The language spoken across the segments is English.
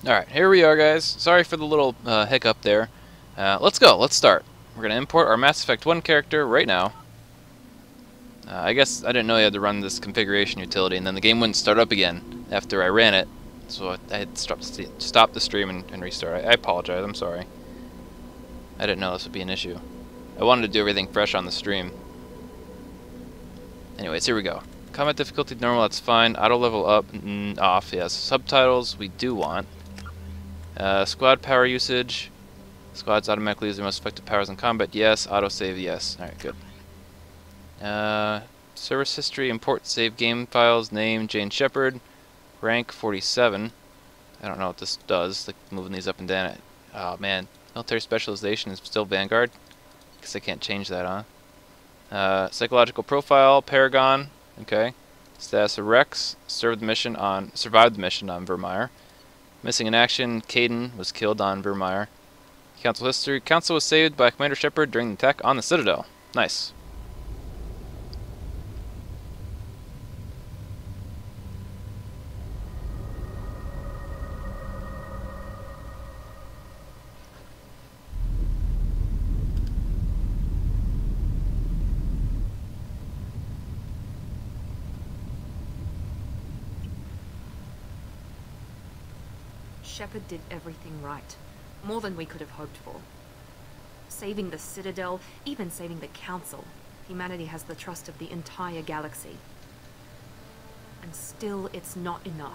Alright, here we are, guys. Sorry for the little hiccup there. Let's go. Let's start. We're going to import our Mass Effect 1 character right now. I guess I didn't know you had to run this configuration utility, and then the game wouldn't start up again after I ran it. So I had to stop the stream and restart. I apologize. I'm sorry. I didn't know this would be an issue. I wanted to do everything fresh on the stream. Anyways, here we go. Combat difficulty normal, that's fine. Auto level up, off, yes. Subtitles, we do want. Squad power usage. Squads automatically use their most effective powers in combat, yes. Autosave, yes. Alright, good. Service history, import save game files, name, Jane Shepard. Rank 47. I don't know what this does, like moving these up and down. Oh man, military specialization is still Vanguard. Guess I can't change that, huh? Psychological profile, Paragon. Okay. Status of Rex. Survived the mission on Virmire. Missing in action, Kaidan was killed on Virmire. Council history. Council was saved by Commander Shepard during the attack on the Citadel. Nice. Shepard did everything right. More than we could have hoped for. Saving the Citadel, even saving the Council. Humanity has the trust of the entire galaxy. And still, it's not enough.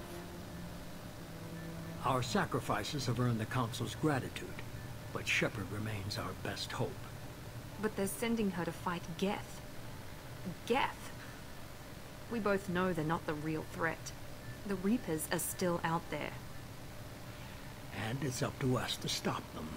Our sacrifices have earned the Council's gratitude, but Shepard remains our best hope. But they're sending her to fight Geth. Geth! We both know they're not the real threat. The Reapers are still out there. And it's up to us to stop them.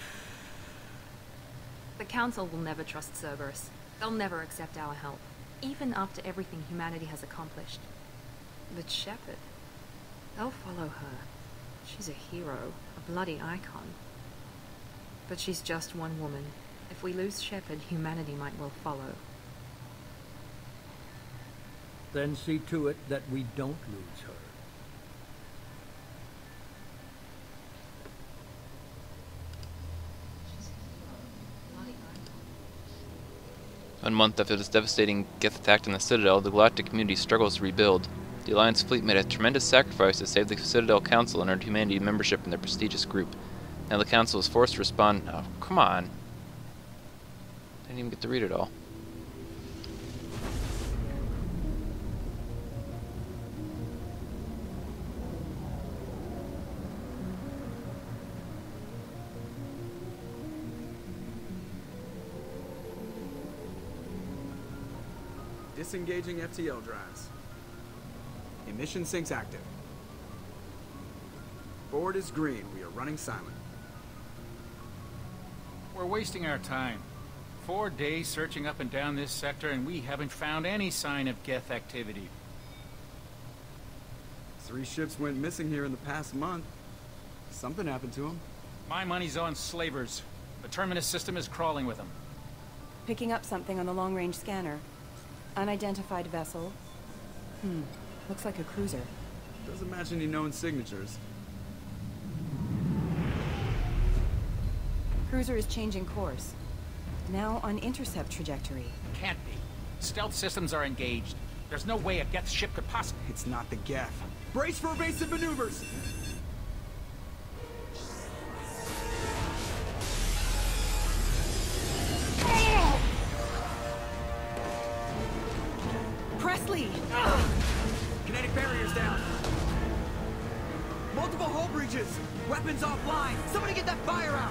The Council will never trust Cerberus. They'll never accept our help, even after everything humanity has accomplished. But Shepard, they'll follow her. She's a hero, a bloody icon. But she's just one woman. If we lose Shepard, humanity might well follow. Then see to it that we don't lose her. 1 month after this devastating Geth attack on the Citadel, the galactic community struggles to rebuild. The Alliance fleet made a tremendous sacrifice to save the Citadel Council and earned humanity membership in their prestigious group. Now the Council is forced to respond. Oh, come on. I didn't even get to read it all. Disengaging FTL drives. Emission sinks active. Board is green. We are running silent. We're wasting our time. 4 days searching up and down this sector, and we haven't found any sign of Geth activity. 3 ships went missing here in the past month. Something happened to them. My money's on slavers. The Terminus system is crawling with them. Picking up something on the long-range scanner. Unidentified vessel. Looks like a cruiser. Doesn't match any known signatures. Cruiser is changing course. Now on intercept trajectory. Can't be. Stealth systems are engaged. There's no way a Geth ship could possibly... It's not the Geth. Brace for evasive maneuvers! Presley! Kinetic barriers down. Multiple hull breaches. Weapons offline. Somebody get that fire out.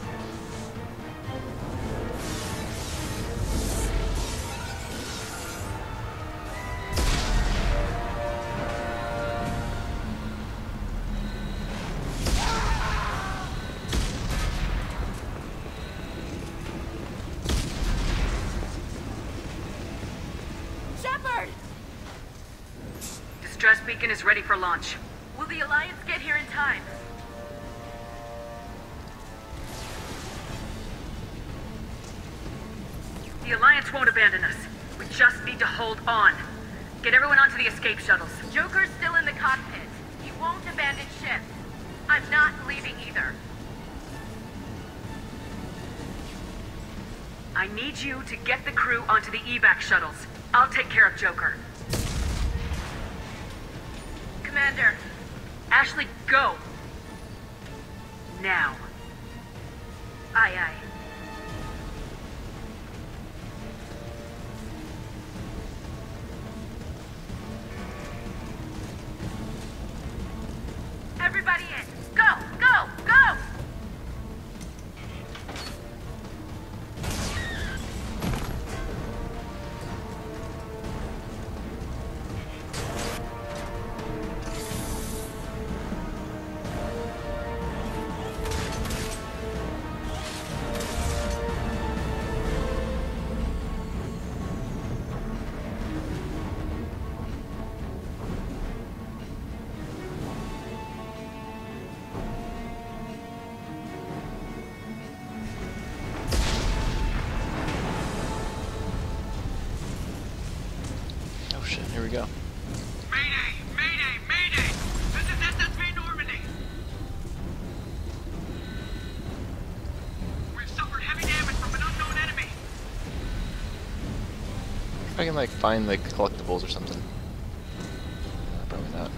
Distress beacon is ready for launch. Will the Alliance get here in time? The Alliance won't abandon us. We just need to hold on. Get everyone onto the escape shuttles. Joker's still in the cockpit. He won't abandon ship. I'm not leaving either. I need you to get the crew onto the evac shuttles. I'll take care of Joker. Commander. Ashley, go! Now. Aye, aye. Everybody in! Go! Go! Go! Here we go. Mayday! Mayday! Mayday! This is SSV Normandy! We've suffered heavy damage from an unknown enemy! If I can like find like collectibles or something. Probably not.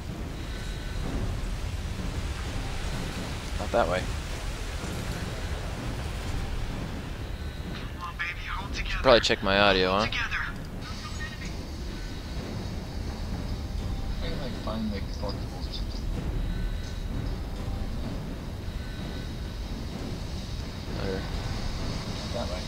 Not that way. Come on, baby, hold together. Should probably check my audio, huh? Together. I can like find like collectibles or something. Or that way.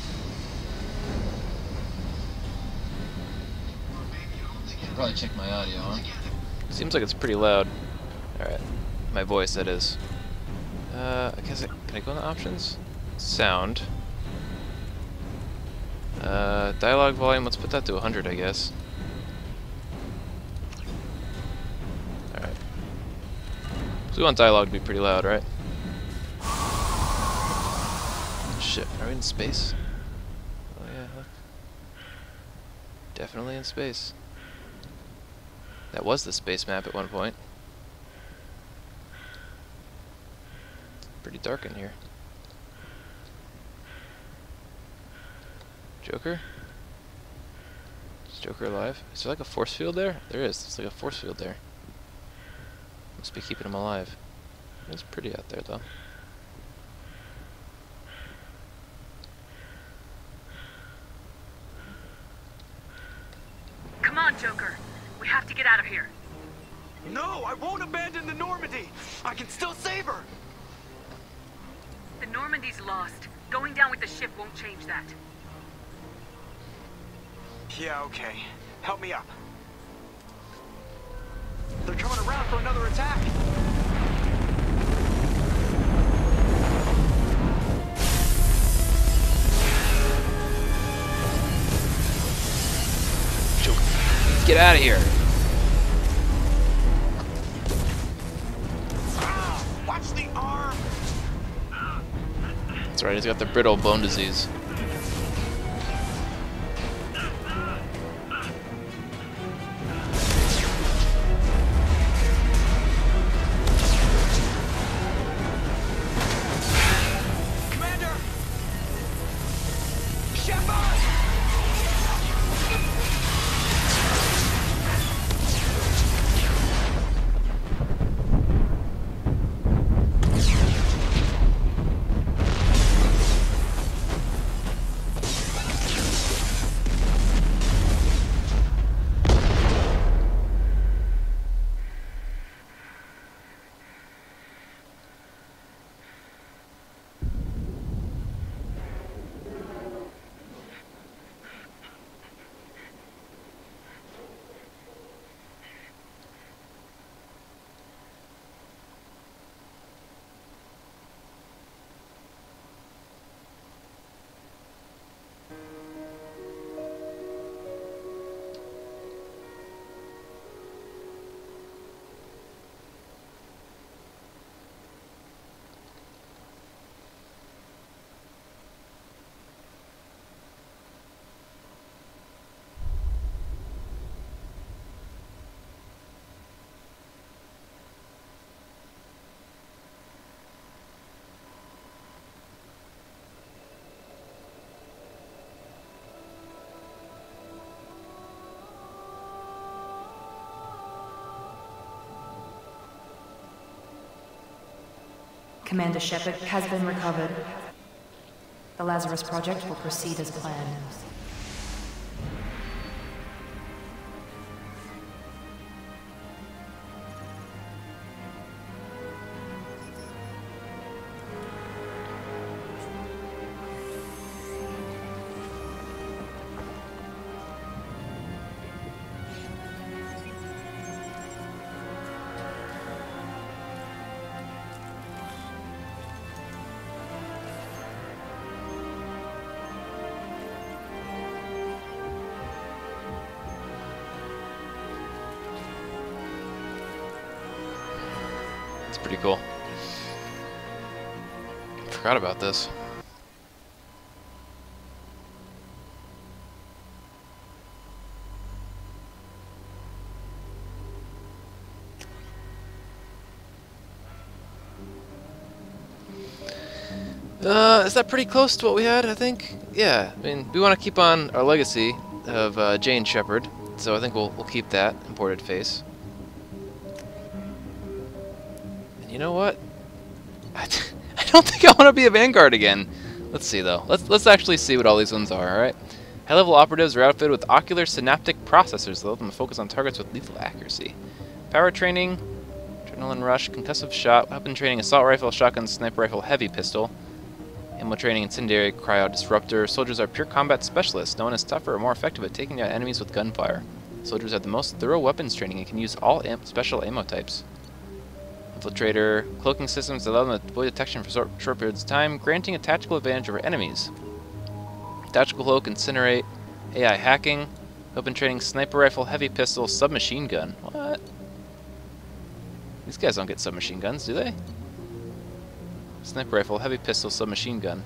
Should probably check my audio, huh? Seems like it's pretty loud. Alright. My voice, that is. I guess can I go in the options? Sound. Dialogue volume, let's put that to 100, I guess. Alright. So we want dialogue to be pretty loud, right? Shit, are we in space? Oh yeah, look. Definitely in space. That was the space map at one point. Pretty dark in here. Joker? Is Joker alive? Is there like a force field there? There is. There's like a force field there. Must be keeping him alive. It's pretty out there though. Come on, Joker. We have to get out of here. No, I won't abandon the Normandy! I can still save her! The Normandy's lost. Going down with the ship won't change that. Yeah, okay. Help me up. They're coming around for another attack! Joker, get out of here! Watch the arm! That's right, he's got the brittle bone disease. Commander! Shepard! Commander Shepard has been recovered. The Lazarus Project will proceed as planned. Pretty cool. Forgot about this. Is that pretty close to what we had, I think? Yeah, I mean, we want to keep on our legacy of Jane Shepard, so I think we'll keep that imported face. You know what? I don't think I want to be a Vanguard again. Let's see though. Let's actually see what all these ones are. All right. High-level operatives are outfitted with ocular synaptic processors that let them focus on targets with lethal accuracy. Power training, adrenaline rush, concussive shot, weapon training, assault rifle, shotgun, sniper rifle, heavy pistol. Ammo training, incendiary, cryo, disruptor. Soldiers are pure combat specialists, known as tougher or more effective at taking out enemies with gunfire. Soldiers have the most thorough weapons training and can use all special ammo types. Infiltrator, cloaking systems allow them to avoid detection for short periods of time, granting a tactical advantage over enemies. Tactical cloak, incinerate, AI hacking, weapon training, sniper rifle, heavy pistol, submachine gun. What? These guys don't get submachine guns, do they? Sniper rifle, heavy pistol, submachine gun.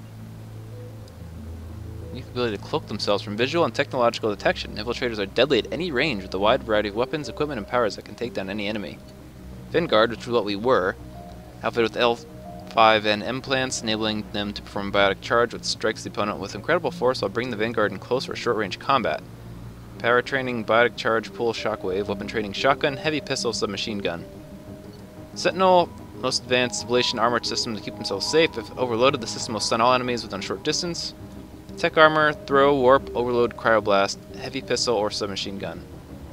Unique ability to cloak themselves from visual and technological detection. Infiltrators are deadly at any range with a wide variety of weapons, equipment, and powers that can take down any enemy. Vanguard, which is what we were, outfitted with L5 and implants, enabling them to perform a biotic charge which strikes the opponent with incredible force while bringing the Vanguard in close or short-range combat. Power training, biotic charge, pull, shockwave, weapon training, shotgun, heavy pistol, submachine gun. Sentinel, most advanced ablation armored system to keep themselves safe. If overloaded, the system will stun all enemies within a short distance. Tech armor, throw, warp, overload, cryoblast, heavy pistol, or submachine gun.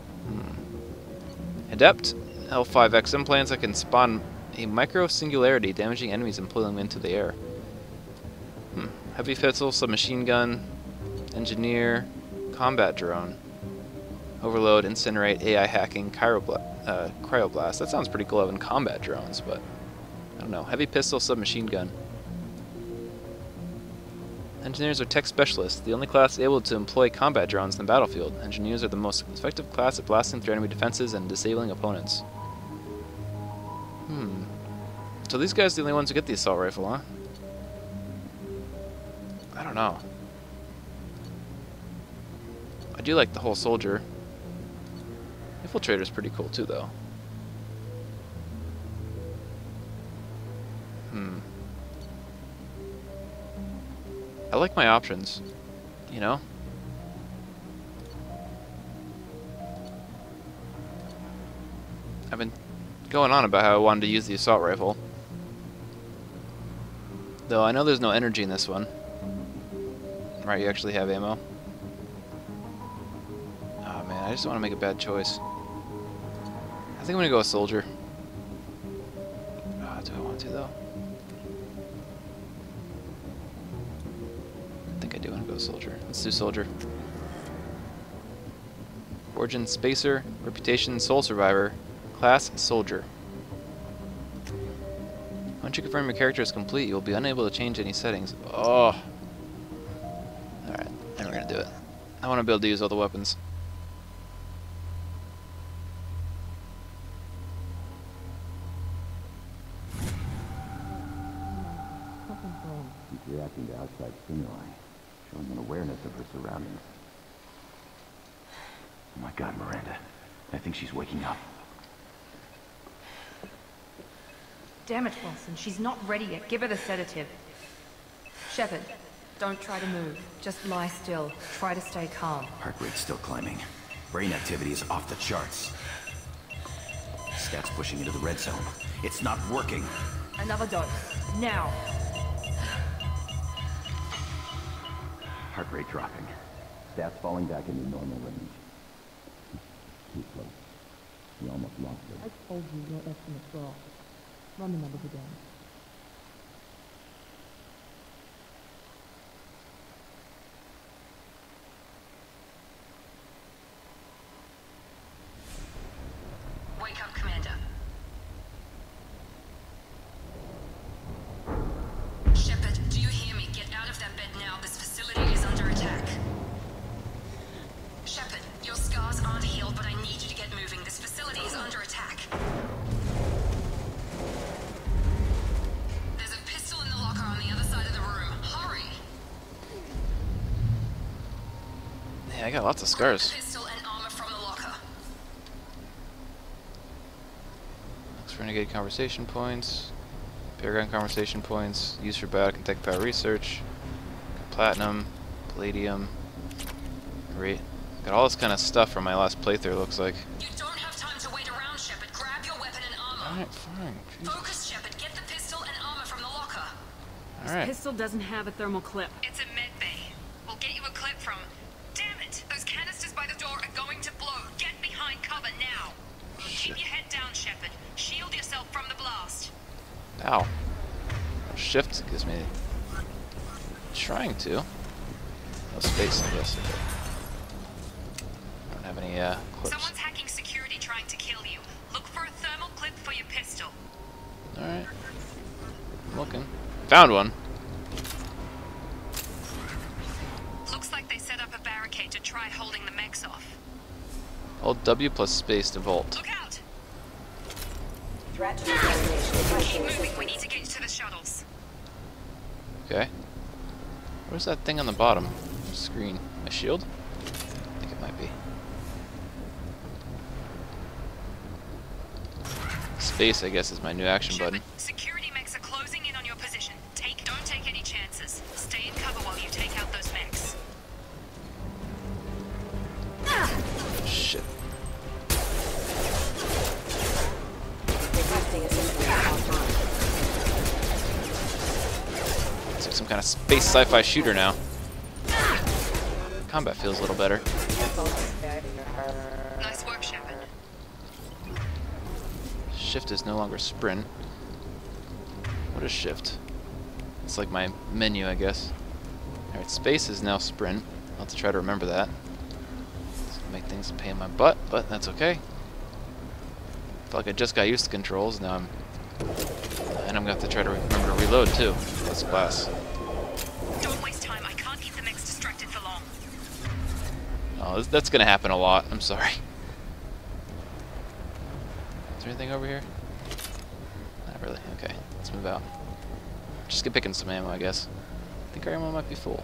Adept, L5X implants that can spawn a micro-singularity, damaging enemies and pulling them into the air. Heavy pistol, submachine gun, engineer, combat drone, overload, incinerate, AI hacking, cryoblast. That sounds pretty cool having combat drones, but I don't know. Heavy pistol, submachine gun. Engineers are tech specialists, the only class able to employ combat drones in the battlefield. Engineers are the most effective class at blasting through enemy defenses and disabling opponents. So these guys are the only ones who get the assault rifle, huh? I don't know. I do like the whole soldier. Infiltrator's pretty cool too, though. I like my options, you know? I've been going on about how I wanted to use the assault rifle. Though I know there's no energy in this one. Right, you actually have ammo. Oh man, I just don't want to make a bad choice. I think I'm gonna go with soldier. Do I want to though? I think I do want to go soldier. Let's do soldier. Origin spacer, reputation sole survivor, class soldier. Once you confirm your character is complete, you will be unable to change any settings. Oh. Alright, then we're gonna do it. I want to be able to use all the weapons. She's reacting to outside stimuli, showing an awareness of her surroundings. Oh my God, Miranda. I think she's waking up. Damn it, Wilson. She's not ready yet. Give her the sedative. Shepard, don't try to move. Just lie still. Try to stay calm. Heart rate's still climbing. Brain activity is off the charts. Stats pushing into the red zone. It's not working. Another dose. Now. Heart rate dropping. Stats falling back into normal range. Too close. We almost lost it. I told you your estimates were off. Run the numbers again. Wake up, Commander. Shepard, do you hear me? Get out of that bed now. This facility is under attack. Shepard, your scars aren't healed, but I need you to get moving. This facility is under attack. There's a pistol in the locker on the other side of the room. Hurry! Yeah, I got lots of scars. Pistol and armor from the locker. Looks renegade conversation points. Paragon conversation points. Used for biotech power research. Platinum. Palladium. Great. Got all this kind of stuff from my last playthrough, looks like. You don't have time to wait around, Shepard. Grab your weapon and armor. Alright, fine. Jesus. Focus, Shepard. Get the pistol and armor from the locker. Alright. Pistol doesn't have a thermal clip. It's a med bay. We'll get you a clip from... Damn it! Those canisters by the door are going to blow. Get behind cover now. Shit. Keep your head down, Shepard. Shield yourself from the blast. Ow. Shift gives me... Trying to. No space, I guess. Okay. I don't have any, clips. Someone's hacking security trying to kill you. Look for a thermal clip for your pistol. Alright. I'm looking. Found one. Looks like they set up a barricade to try holding the mechs off. Hold W plus space to vault. Look out! Threat to Keep moving. We need to get to the shuttles. Okay. Where's that thing on the bottom of the screen? My shield? I think it might be. Space, I guess, is my new action button. Security mechs are closing in on your position. Don't take any chances. Stay in cover while you take out those mechs. Shit. It's like some kind of space sci-fi shooter now. Combat feels a little better. Nice work, Shepard. Shift is no longer sprint. What is shift? It's like my menu, I guess. Alright, space is now sprint. I'll have to try to remember that. It's gonna make things a pain in my butt, but that's okay. I feel like I just got used to controls, now I'm gonna have to try to remember to reload too. That's class. Don't waste time. I can't keep the mechs distracted for long. Oh, that's gonna happen a lot. I'm sorry. Is there anything over here? Not really. Okay, let's move out. Just get picking some ammo, I guess. I think our ammo might be full.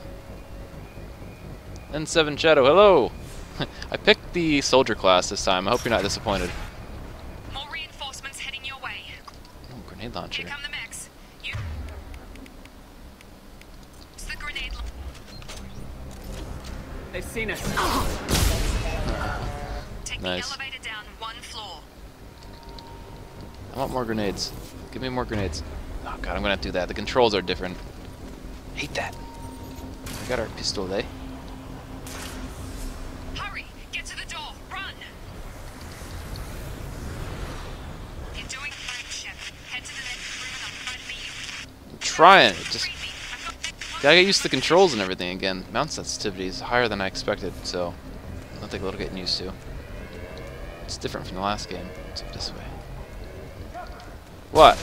N7 Shadow, hello! I picked the soldier class this time. I hope you're not disappointed. More reinforcements heading your way. Oh, grenade launcher. Here come the mechs. It's the grenade. They've seen us. Take Nice. the elevator down 1 floor. I want more grenades. Give me more grenades. Oh god, I'm gonna have to do that. The controls are different. Hate that. We got our pistol, eh? Hurry! Get to the door! Run! You're doing fine, Shepard. Head to the next room and I'll try to meet you. I'm trying. Just gotta get used to the controls and everything again. Mount sensitivity is higher than I expected, so it'll take a little getting used to. It's different from the last game. It's up this way. What?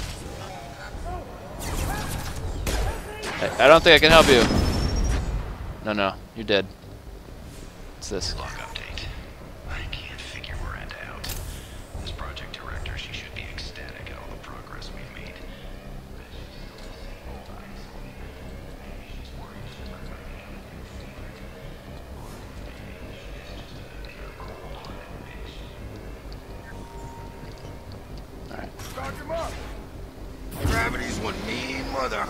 I don't think I can help you. No, you're dead. What's this? Log update. I can't figure Miranda out. This project director, she should be ecstatic at all the progress we've made. Alright. Start him up! Gravity's one mean mother.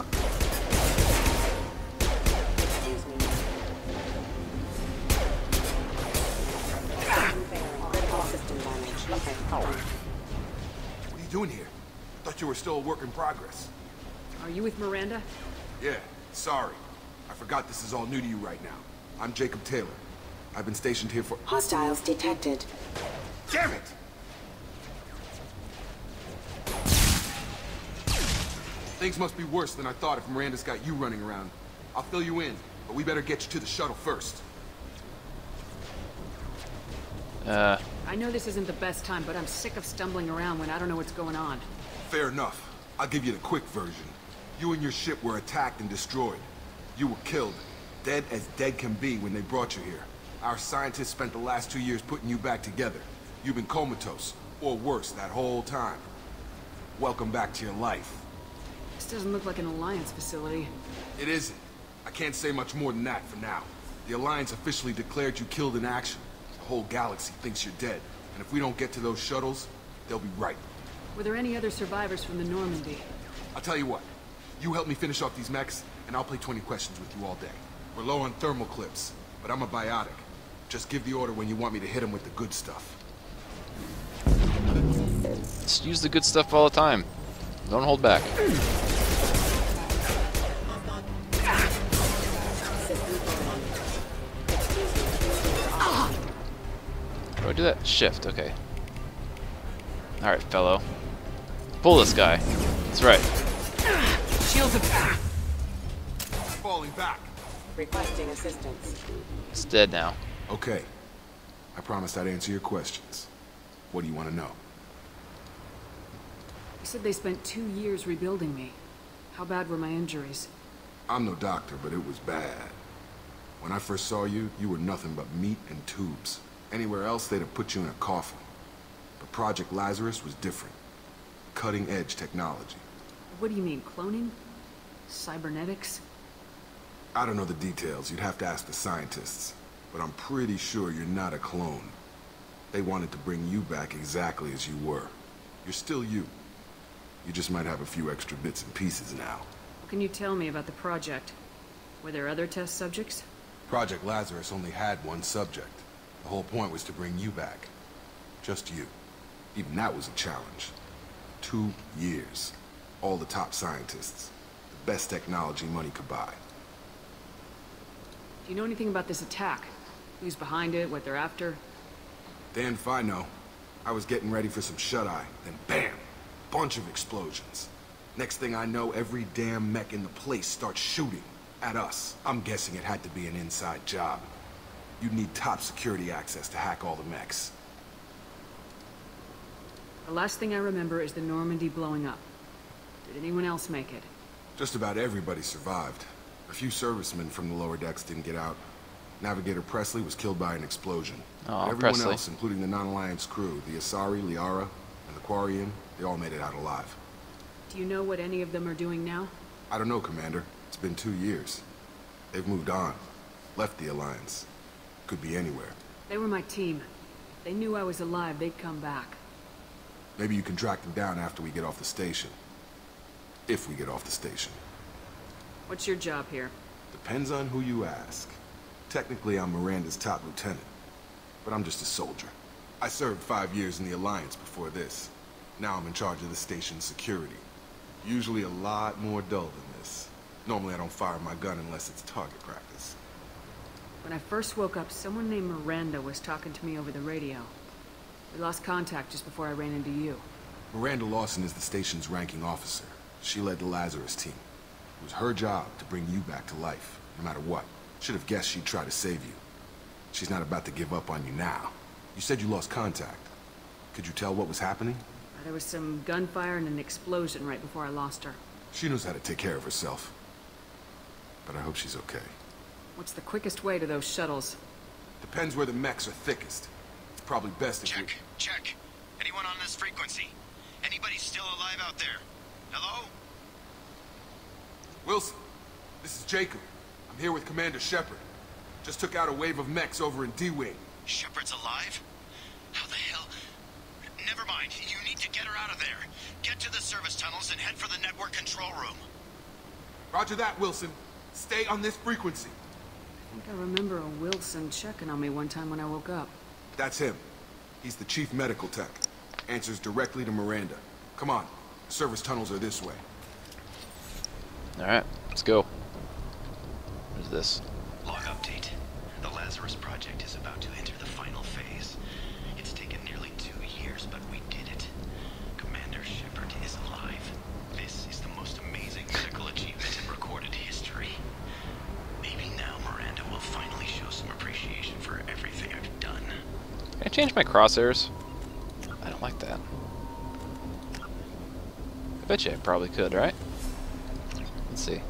you were still a work in progress. Are you with Miranda? Yeah, sorry. I forgot this is all new to you right now. I'm Jacob Taylor. I've been stationed here for— Hostiles detected. Damn it! Things must be worse than I thought if Miranda's got you running around. I'll fill you in, but we better get you to the shuttle first. I know this isn't the best time, but I'm sick of stumbling around when I don't know what's going on. Fair enough. I'll give you the quick version. You and your ship were attacked and destroyed. You were killed. Dead as dead can be when they brought you here. Our scientists spent the last 2 years putting you back together. You've been comatose, or worse, that whole time. Welcome back to your life. This doesn't look like an Alliance facility. It isn't. I can't say much more than that for now. The Alliance officially declared you killed in action. The whole galaxy thinks you're dead. And if we don't get to those shuttles, they'll be right. Were there any other survivors from the Normandy? I'll tell you what. You help me finish off these mechs, and I'll play 20 questions with you all day. We're low on thermal clips, but I'm a biotic. Just give the order when you want me to hit them with the good stuff. Just use the good stuff all the time. Don't hold back. How do I do that? Shift, okay. Alright, fellow. Pull this guy. That's right. Shields are Falling back. Requesting assistance. It's dead now. Okay. I promised I'd answer your questions. What do you want to know? You said they spent 2 years rebuilding me. How bad were my injuries? I'm no doctor, but it was bad. When I first saw you, you were nothing but meat and tubes. Anywhere else, they'd have put you in a coffin. But Project Lazarus was different. Cutting-edge technology. What do you mean, cloning? Cybernetics? I don't know the details. You'd have to ask the scientists. But I'm pretty sure you're not a clone. They wanted to bring you back exactly as you were. You're still you. You just might have a few extra bits and pieces now. What can you tell me about the project? Were there other test subjects? Project Lazarus only had one subject. The whole point was to bring you back. Just you. Even that was a challenge. 2 years. All the top scientists. The best technology money could buy. Do you know anything about this attack? Who's behind it, what they're after? Damn if I know. I was getting ready for some shut-eye, then bam! Bunch of explosions. Next thing I know, every damn mech in the place starts shooting at us. I'm guessing it had to be an inside job. You'd need top security access to hack all the mechs. The last thing I remember is the Normandy blowing up. Did anyone else make it? Just about everybody survived. A few servicemen from the lower decks didn't get out. Navigator Presley was killed by an explosion. Oh, Everyone Presley. else, including the non-Alliance crew, the Asari, Liara, and the Quarian, they all made it out alive. Do you know what any of them are doing now? I don't know, Commander. It's been 2 years. They've moved on. Left the Alliance. Could be anywhere. They were my team. If they knew I was alive, they'd come back. Maybe you can track them down after we get off the station. If we get off the station. What's your job here? Depends on who you ask. Technically, I'm Miranda's top lieutenant. But I'm just a soldier. I served 5 years in the Alliance before this. Now I'm in charge of the station's security. Usually a lot more dull than this. Normally I don't fire my gun unless it's target practice. When I first woke up, someone named Miranda was talking to me over the radio. We lost contact just before I ran into you. Miranda Lawson is the station's ranking officer. She led the Lazarus team. It was her job to bring you back to life, no matter what. Should have guessed she'd try to save you. She's not about to give up on you now. You said you lost contact. Could you tell what was happening? There was some gunfire and an explosion right before I lost her. She knows how to take care of herself. But I hope she's okay. What's the quickest way to those shuttles? Depends where the mechs are thickest. It's probably best if you... Check. Anyone on this frequency? Anybody still alive out there? Hello? Wilson, this is Jacob. I'm here with Commander Shepard. Just took out a wave of mechs over in D-Wing. Shepard's alive? How the hell? Never mind. You need to get her out of there. Get to the service tunnels and head for the network control room. Roger that, Wilson. Stay on this frequency. I think I remember a Wilson checking on me one time when I woke up. That's him. He's the chief medical tech. Answers directly to Miranda. Come on. Service tunnels are this way. Alright, let's go. What is this? Log update. The Lazarus Project is about to enter the final phase. It's taken nearly 2 years, but we did it. Commander Shepard is alive. This is the most amazing medical achievement in recorded history. Maybe now Miranda will finally show some appreciation for everything I've done. Can I change my crosshairs? I don't like that. I bet you I probably could, right? Let's see.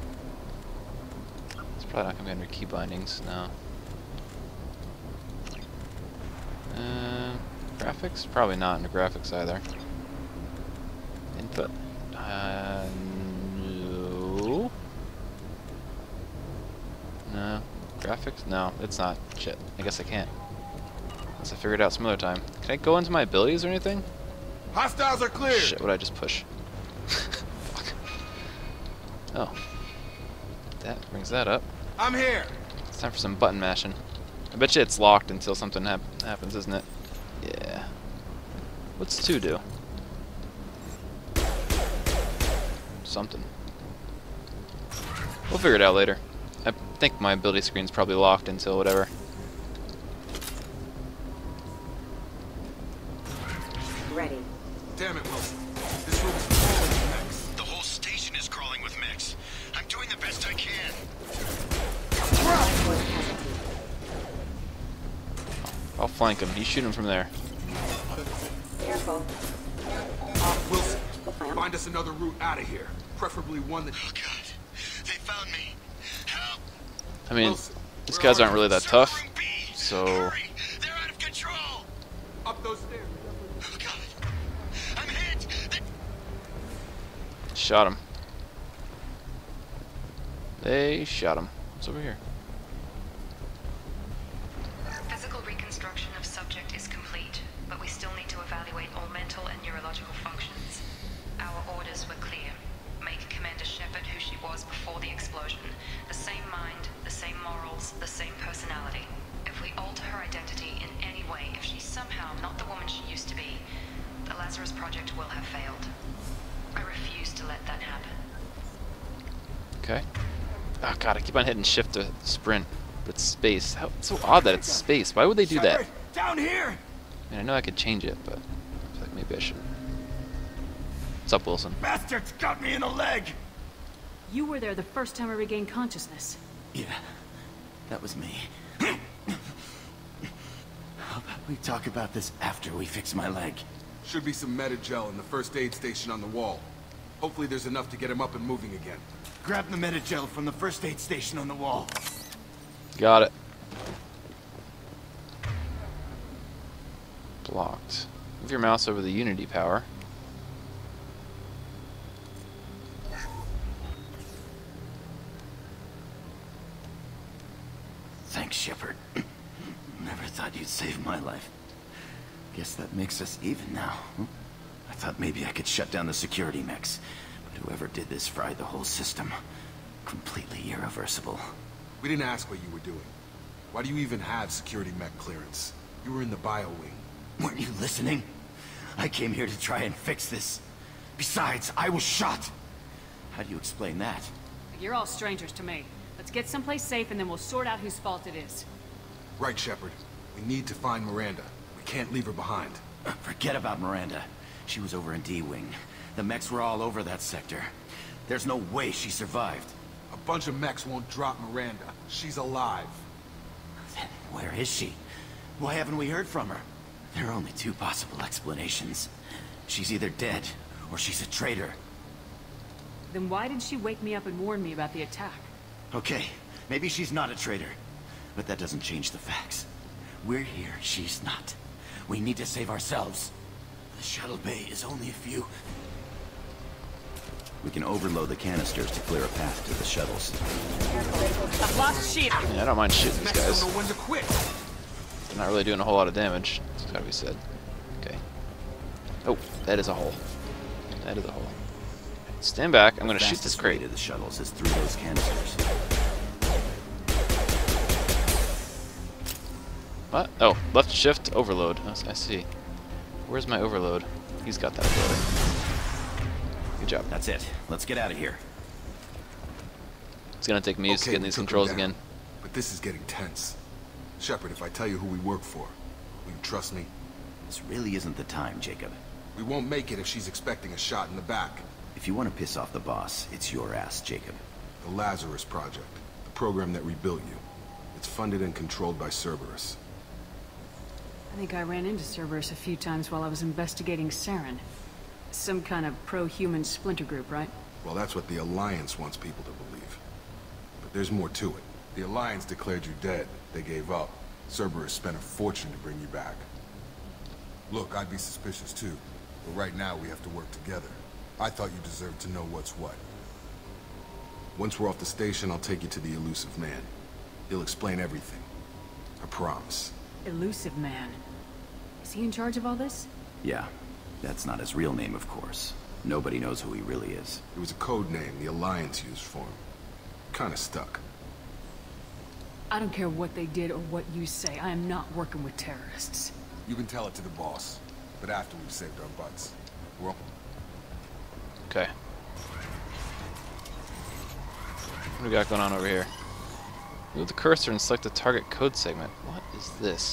It's probably not going to be under key bindings, no. Graphics? Probably not under graphics either. Input? No. No. Graphics? No, it's not. Shit. I guess I can't. Unless I figure it out some other time. Can I go into my abilities or anything? Hostiles are clear. Shit, what'd I just push? Fuck. Oh. That brings that up. I'm here. It's time for some button mashing. I bet you it's locked until something happens, isn't it? Yeah. What's 2 do? Something. We'll figure it out later. I think my ability screen's probably locked until whatever. Ready. Damn it, Wilson. This room is crawling with mechs. The whole station is crawling with mechs. I'm doing the best I can. I'll flank him. You shoot him from there. Careful. Wilson, find us another route out of here. Preferably one that... Oh, God. They found me. Help. I mean, Wilson, these guys aren't really that tough, Room B. so... Hurry. They're out of control. Up those stairs. Oh, God. I'm hit. Shot him. They shot him. What's over here? Physical reconstruction of subject is complete, but we still need to evaluate all mental and neurological functions. Our orders were clear. Make Commander Shepard who she was before the explosion. The same mind, the same morals, the same personality. If we alter her identity in any way, if she's somehow not the woman she used to be, the Lazarus Project will have failed. I refuse to let that happen. Okay. Oh god, I keep on hitting shift to sprint. But it's space. It's so odd that it's space. Why would they do that? Down here! I mean, I know I could change it, but I feel like maybe I shouldn't. What's up, Wilson? Bastards got me in the leg! You were there the first time I regained consciousness. Yeah, that was me. How about we talk about this after we fix my leg? Should be some Metagel in the first aid station on the wall. Hopefully there's enough to get him up and moving again. Grab the Metagel from the first aid station on the wall. Got it. Blocked. Move your mouse over the Unity power. Thanks, Shepard. Never thought you'd save my life. Guess that makes us even now. I thought maybe I could shut down the security mechs, but whoever did this fried the whole system. Completely irreversible. We didn't ask what you were doing. Why do you even have security mech clearance? You were in the bio wing. Weren't you listening? I came here to try and fix this. Besides, I was shot. How do you explain that? You're all strangers to me. Let's get someplace safe and then we'll sort out whose fault it is. Right, Shepard. We need to find Miranda. We can't leave her behind. Forget about Miranda. She was over in D-Wing. The mechs were all over that sector. There's no way she survived. A bunch of mechs won't drop Miranda. She's alive. Then where is she? Why haven't we heard from her? There are only two possible explanations. She's either dead, or she's a traitor. Then why did she wake me up and warn me about the attack? Okay, maybe she's not a traitor. But that doesn't change the facts. We're here, she's not. We need to save ourselves. The shuttle bay is only a few... We can overload the canisters to clear a path to the shuttles. I've lost shit. Yeah, I don't mind shooting these guys. Don't know when to quit. They're not really doing a whole lot of damage. It's gotta be said. Okay. Oh, that is a hole. That is a hole. Stand back. I'm gonna shoot this crate. To the shuttles is through those canisters. What? Oh, left shift overload. Oh, I see. Where's my overload? He's got that ability. job. That's it. Let's get out of here. It's gonna take me used to Okay, getting we these took him controls down, again. But this is getting tense. Shepard, if I tell you who we work for, will you trust me? This really isn't the time, Jacob. We won't make it if she's expecting a shot in the back. If you want to piss off the boss, it's your ass, Jacob. The Lazarus Project, the program that rebuilt you. It's funded and controlled by Cerberus. I think I ran into Cerberus a few times while I was investigating Saren. Some kind of pro-human splinter group, right? Well, that's what the Alliance wants people to believe. But there's more to it. The Alliance declared you dead. They gave up. Cerberus spent a fortune to bring you back. Look, I'd be suspicious too. But right now we have to work together. I thought you deserved to know what's what. Once we're off the station, I'll take you to the Elusive Man. He'll explain everything. I promise. Elusive Man. Is he in charge of all this? Yeah. That's not his real name, of course. Nobody knows who he really is. It was a code name the Alliance used for him. Kinda stuck. I don't care what they did or what you say. I am not working with terrorists. You can tell it to the boss. But after we've saved our butts. We're... Okay. What do we got going on over here? Move the cursor and select the target code segment. What is this?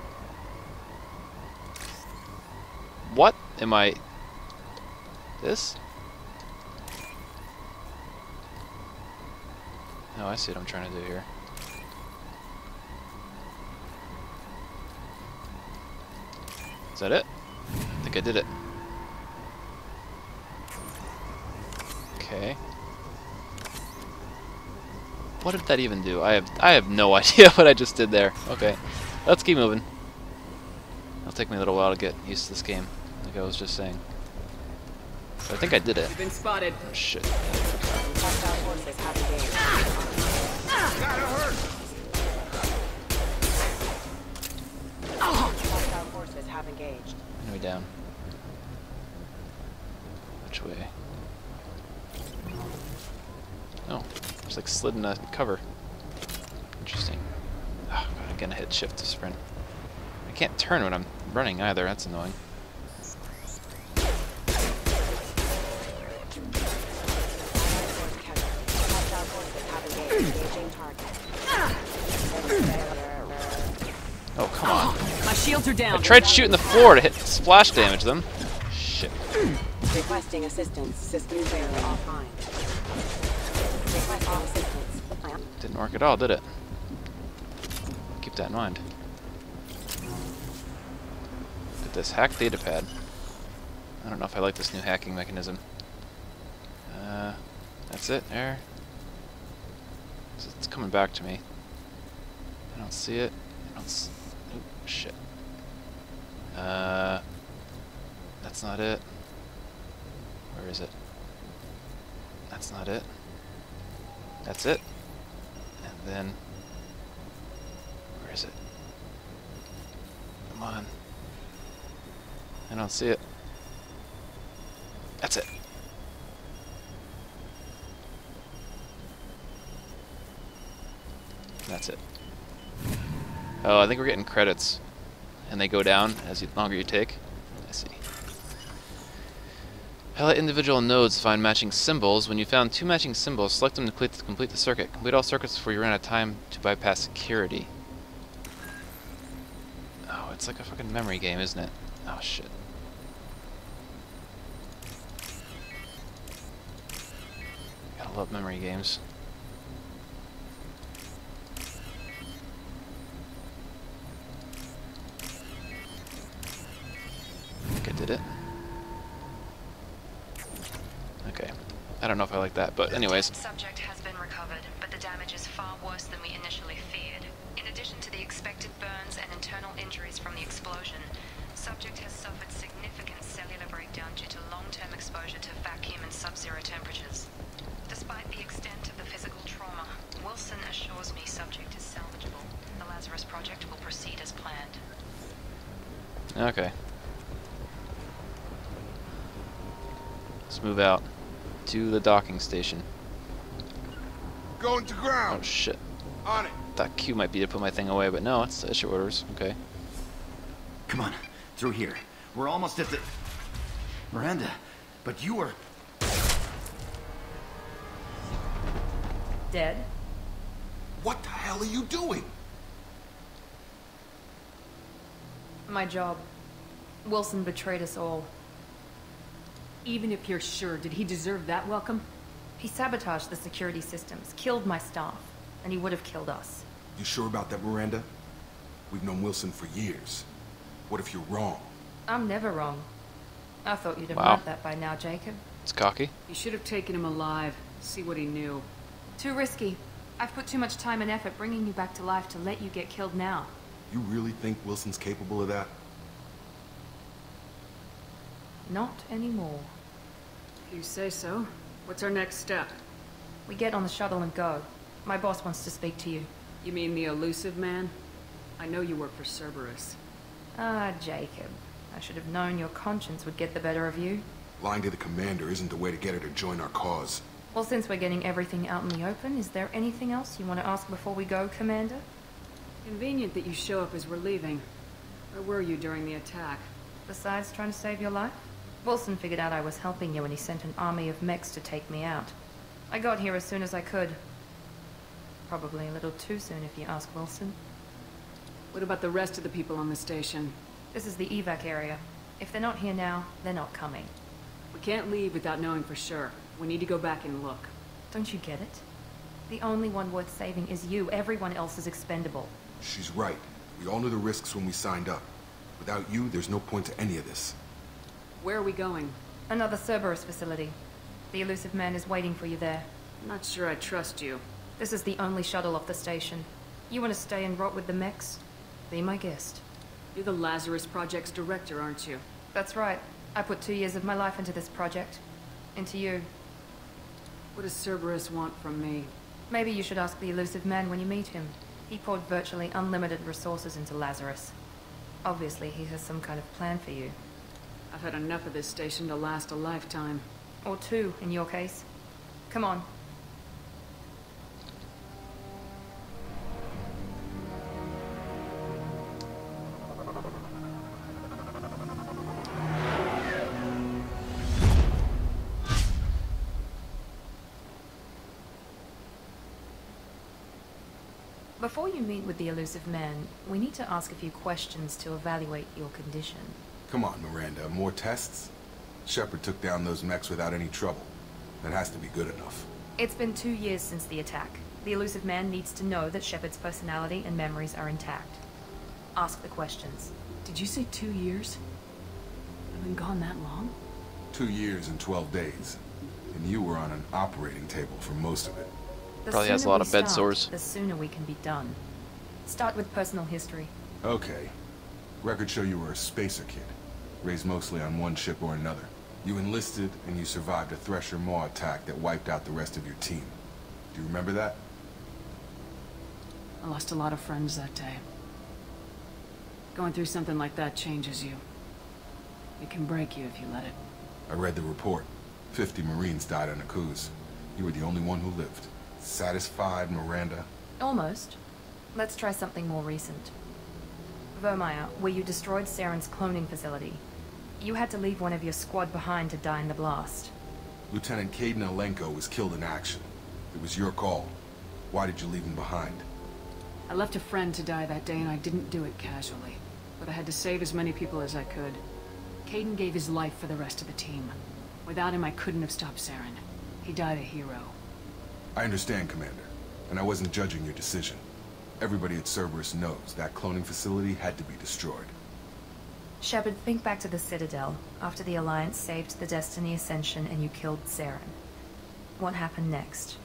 What am I... This? Oh, I see what I'm trying to do here. Is that it? I think I did it. Okay. What did that even do? I have no idea what I just did there. Okay. Let's keep moving. It'll take me a little while to get used to this game, like I was just saying. But I think I did it. You've been spotted. Oh, shit. Hostile forces have engaged. Hostile forces have engaged. Enemy down. Which way? Oh, just like slid in a cover. Interesting. Oh, God, I'm gonna hit shift to sprint. I can't turn when I'm running either. That's annoying. Oh, come on. My shields are down. I tried shooting the floor to hit splash damage them. Shit. Requesting assistance. Systems are offline. Requesting assistance. Didn't work at all, did it? Keep that in mind. Look at this hack datapad. I don't know if I like this new hacking mechanism. That's it, there. It's coming back to me. I don't see it. I don't see... Oh, shit. That's not it. Where is it? That's not it. That's it. And then... Where is it? Come on. I don't see it. That's it. That's it. Oh, I think we're getting credits. And they go down as the longer you take. I see. Highlight individual nodes to find matching symbols. When you found 2 matching symbols, select them to complete the circuit. Complete all circuits before you run out of time to bypass security. Oh, it's like a fucking memory game, isn't it? Oh, shit. Gotta love memory games. I did it. Okay. I don't know if I like that, but anyways. Subject has been recovered, but the damage is far worse than we initially feared. In addition to the expected burns and internal injuries from the explosion, subject has suffered significant cellular breakdown due to long-term exposure to vacuum and sub-zero temperatures. Despite the extent of the physical trauma, Wilson assures me subject is salvageable. The Lazarus Project will proceed as planned. Okay. Let's move out to the docking station. Going to ground. Oh shit. On it. Thought Q might be to put my thing away, but no, it's issue orders. Okay. Come on, through here. We're almost at the... Miranda, but you were... dead. What the hell are you doing? My job. Wilson betrayed us all. Even if you're sure, did he deserve that welcome? He sabotaged the security systems, killed my staff, and he would have killed us. You sure about that, Miranda? We've known Wilson for years. What if you're wrong? I'm never wrong. I thought you'd have Wow. learned that by now, Jacob. It's cocky. You should have taken him alive, see what he knew. Too risky. I've put too much time and effort bringing you back to life to let you get killed now. You really think Wilson's capable of that? Not anymore. If you say so. What's our next step? We get on the shuttle and go. My boss wants to speak to you. You mean the elusive man? I know you work for Cerberus. Ah, Jacob. I should have known your conscience would get the better of you. Lying to the commander isn't the way to get her to join our cause. Well, since we're getting everything out in the open, is there anything else you want to ask before we go, Commander? Convenient that you show up as we're leaving. Where were you during the attack? Besides trying to save your life? Wilson figured out I was helping you and he sent an army of mechs to take me out. I got here as soon as I could. Probably a little too soon if you ask Wilson. What about the rest of the people on the station? This is the evac area. If they're not here now, they're not coming. We can't leave without knowing for sure. We need to go back and look. Don't you get it? The only one worth saving is you. Everyone else is expendable. She's right. We all knew the risks when we signed up. Without you, there's no point to any of this. Where are we going? Another Cerberus facility. The elusive man is waiting for you there. I'm not sure I trust you. This is the only shuttle off the station. You want to stay and rot with the mechs? Be my guest. You're the Lazarus Project's director, aren't you? That's right. I put 2 years of my life into this project. Into you. What does Cerberus want from me? Maybe you should ask the elusive man when you meet him. He poured virtually unlimited resources into Lazarus. Obviously, he has some kind of plan for you. I've had enough of this station to last a lifetime. Or 2, in your case. Come on. Before you meet with the elusive man, we need to ask a few questions to evaluate your condition. Come on, Miranda. More tests? Shepard took down those mechs without any trouble. That has to be good enough. It's been 2 years since the attack. The elusive man needs to know that Shepard's personality and memories are intact. Ask the questions. Did you say 2 years? I've been gone that long? 2 years and 12 days. And you were on an operating table for most of it. The Probably has a sooner lot we of bed start, sores. The sooner we can be done. Start with personal history. Okay. Records show you were a spacer kid. Raised mostly on one ship or another. You enlisted, and you survived a Thresher Maw attack that wiped out the rest of your team. Do you remember that? I lost a lot of friends that day. Going through something like that changes you. It can break you if you let it. I read the report. 50 Marines died on Akuz. You were the only one who lived. Satisfied, Miranda? Almost. Let's try something more recent. Vermeer, where you destroyed Saren's cloning facility. You had to leave one of your squad behind to die in the blast. Lieutenant Kaidan Alenko was killed in action. It was your call. Why did you leave him behind? I left a friend to die that day and I didn't do it casually. But I had to save as many people as I could. Kaidan gave his life for the rest of the team. Without him, I couldn't have stopped Saren. He died a hero. I understand, Commander. And I wasn't judging your decision. Everybody at Cerberus knows that cloning facility had to be destroyed. Shepard, think back to the Citadel, after the Alliance saved the Destiny Ascension and you killed Saren. What happened next?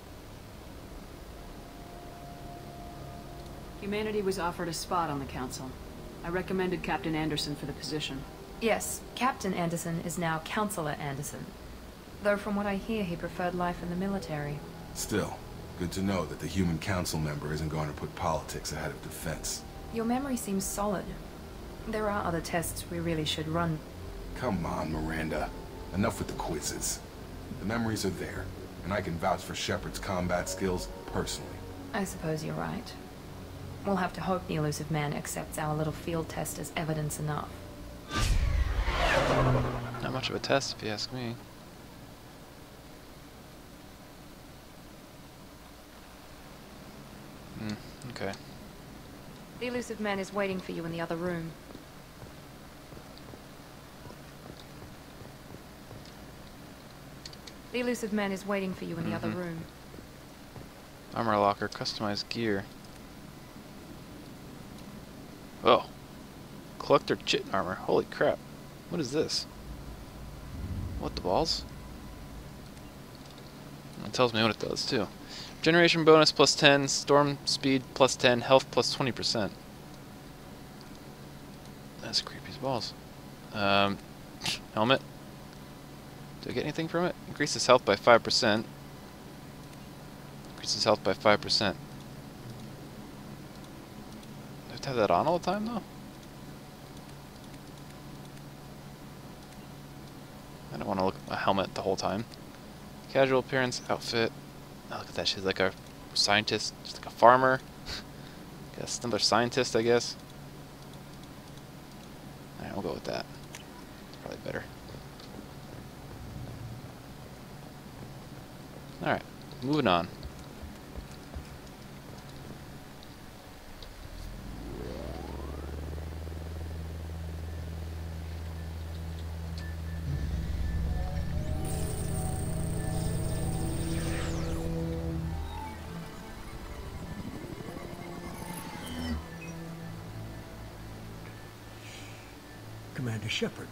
Humanity was offered a spot on the Council. I recommended Captain Anderson for the position. Yes, Captain Anderson is now Counselor Anderson. Though from what I hear, he preferred life in the military. Still, good to know that the Human Council member isn't going to put politics ahead of defense. Your memory seems solid. There are other tests we really should run. Come on, Miranda. Enough with the quizzes. The memories are there, and I can vouch for Shepard's combat skills personally. I suppose you're right. We'll have to hope the elusive man accepts our little field test as evidence enough. Not much of a test, if you ask me. Okay. The elusive man is waiting for you in the other room. The elusive man is waiting for you in the other room. Armor locker, customized gear. Oh. Collector chit armor. Holy crap. What is this? What the balls? It tells me what it does too. Generation bonus plus 10, storm speed plus 10, health plus 20%. That's creepy as balls. Helmet. Do I get anything from it? Increases health by 5%. Increases health by 5%. Do I have to have that on all the time though? I don't want to look at a helmet the whole time. Casual appearance, outfit. Oh, look at that. She's like a scientist. She's like a farmer. Guess another scientist, I guess. Alright, we'll go with that. It's probably better. Alright, moving on. Commander Shepard.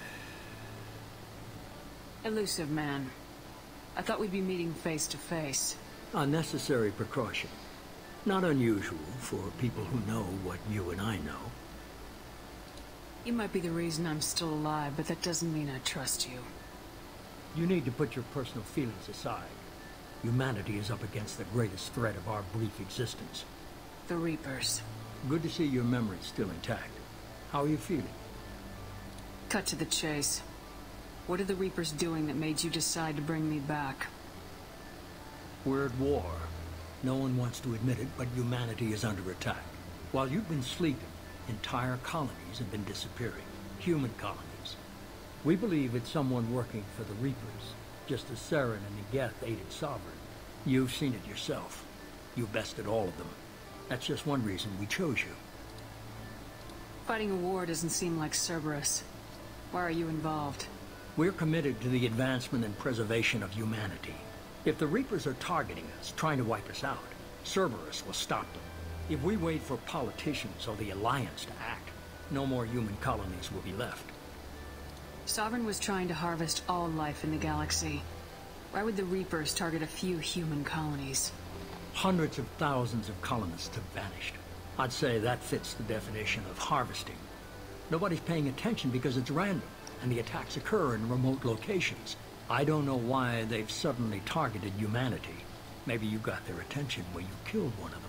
Elusive man. I thought we'd be meeting face to face. Unnecessary precaution. Not unusual for people who know what you and I know. You might be the reason I'm still alive, but that doesn't mean I trust you. You need to put your personal feelings aside. Humanity is up against the greatest threat of our brief existence. The Reapers. Good to see your memory's still intact. How are you feeling? Cut to the chase. What are the Reapers doing that made you decide to bring me back? We're at war. No one wants to admit it, but humanity is under attack. While you've been sleeping, entire colonies have been disappearing. Human colonies. We believe it's someone working for the Reapers, just as Saren and Negeth aided Sovereign. You've seen it yourself. You bested all of them. That's just one reason we chose you. Fighting a war doesn't seem like Cerberus. Why are you involved? We're committed to the advancement and preservation of humanity. If the Reapers are targeting us, trying to wipe us out, Cerberus will stop them. If we wait for politicians or the Alliance to act, no more human colonies will be left. Sovereign was trying to harvest all life in the galaxy. Why would the Reapers target a few human colonies? Hundreds of thousands of colonists have vanished. I'd say that fits the definition of harvesting. Nobody's paying attention because it's random, and the attacks occur in remote locations. I don't know why they've suddenly targeted humanity. Maybe you got their attention when you killed one of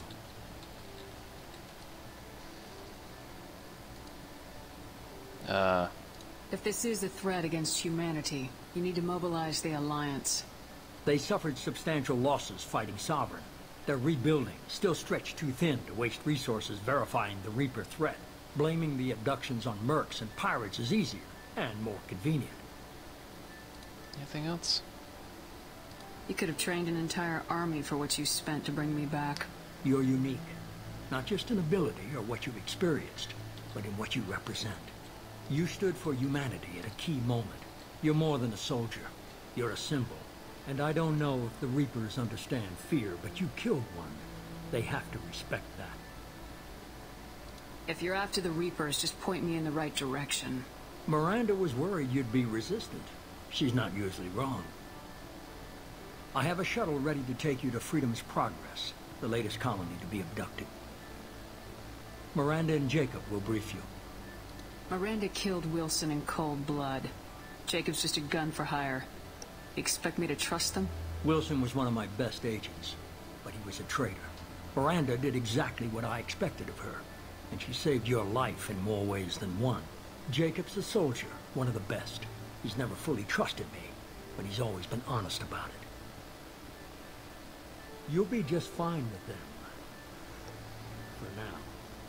them. If this is a threat against humanity, you need to mobilize the Alliance. They suffered substantial losses fighting Sovereign. They're rebuilding, still stretched too thin to waste resources verifying the Reaper threat. Blaming the abductions on mercs and pirates is easier, and more convenient. Anything else? You could have trained an entire army for what you spent to bring me back. You're unique. Not just in ability or what you've experienced, but in what you represent. You stood for humanity at a key moment. You're more than a soldier. You're a symbol. And I don't know if the Reapers understand fear, but you killed one. They have to respect that. If you're after the Reapers, just point me in the right direction. Miranda was worried you'd be resistant. She's not usually wrong. I have a shuttle ready to take you to Freedom's Progress, the latest colony to be abducted. Miranda and Jacob will brief you. Miranda killed Wilson in cold blood. Jacob's just a gun for hire. You expect me to trust them? Wilson was one of my best agents, but he was a traitor. Miranda did exactly what I expected of her, and she saved your life in more ways than one. Jacob's a soldier, one of the best. He's never fully trusted me, but he's always been honest about it. You'll be just fine with them. For now.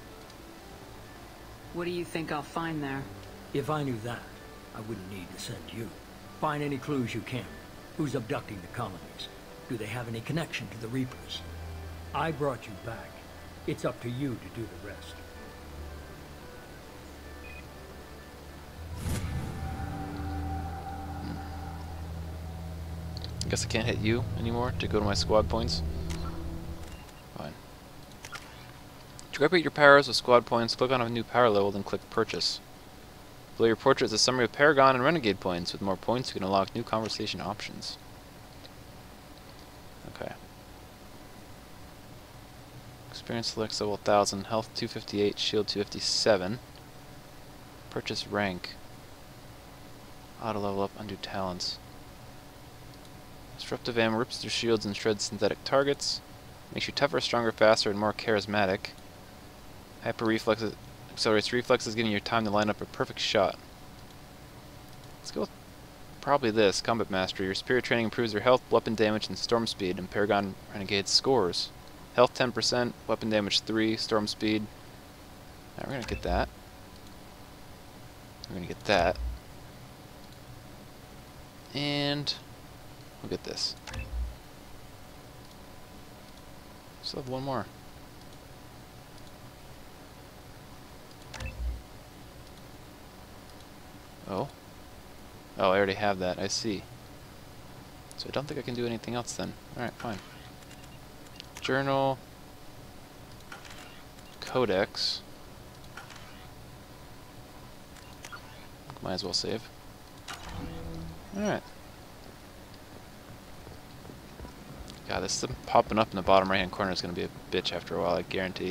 What do you think I'll find there? If I knew that, I wouldn't need to send you. Find any clues you can. Who's abducting the colonies? Do they have any connection to the Reapers? I brought you back. It's up to you to do the rest. I guess I can't hit you anymore to go to my squad points. Fine. To upgrade your powers with squad points, click on a new power level, then click Purchase. Below your portrait is a summary of Paragon and Renegade points. With more points, you can unlock new conversation options. Okay. Experience selects level 1000, health 258, shield 257. Purchase rank. Auto level up, undo talents. Disruptive ammo rips through shields and shreds synthetic targets. Makes you tougher, stronger, faster, and more charismatic. Hyper reflexes accelerates reflexes, giving you time to line up a perfect shot. Let's go with probably this. Combat Mastery. Your superior training improves your health, weapon damage, and storm speed, and Paragon Renegade scores. Health 10%, weapon damage 3, storm speed. Alright, we're gonna get that. We're gonna get that. And we'll get this. Still have one more. Oh. Oh, I already have that. I see. So I don't think I can do anything else then. Alright, fine. Journal. Codex. Might as well save. Alright. God, this thing popping up in the bottom right hand corner is going to be a bitch after a while, I guarantee.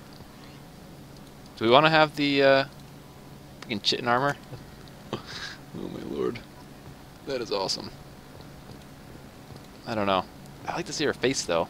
Do we want to have the freaking chitin armor? Oh my lord. That is awesome. I don't know. I like to see her face though.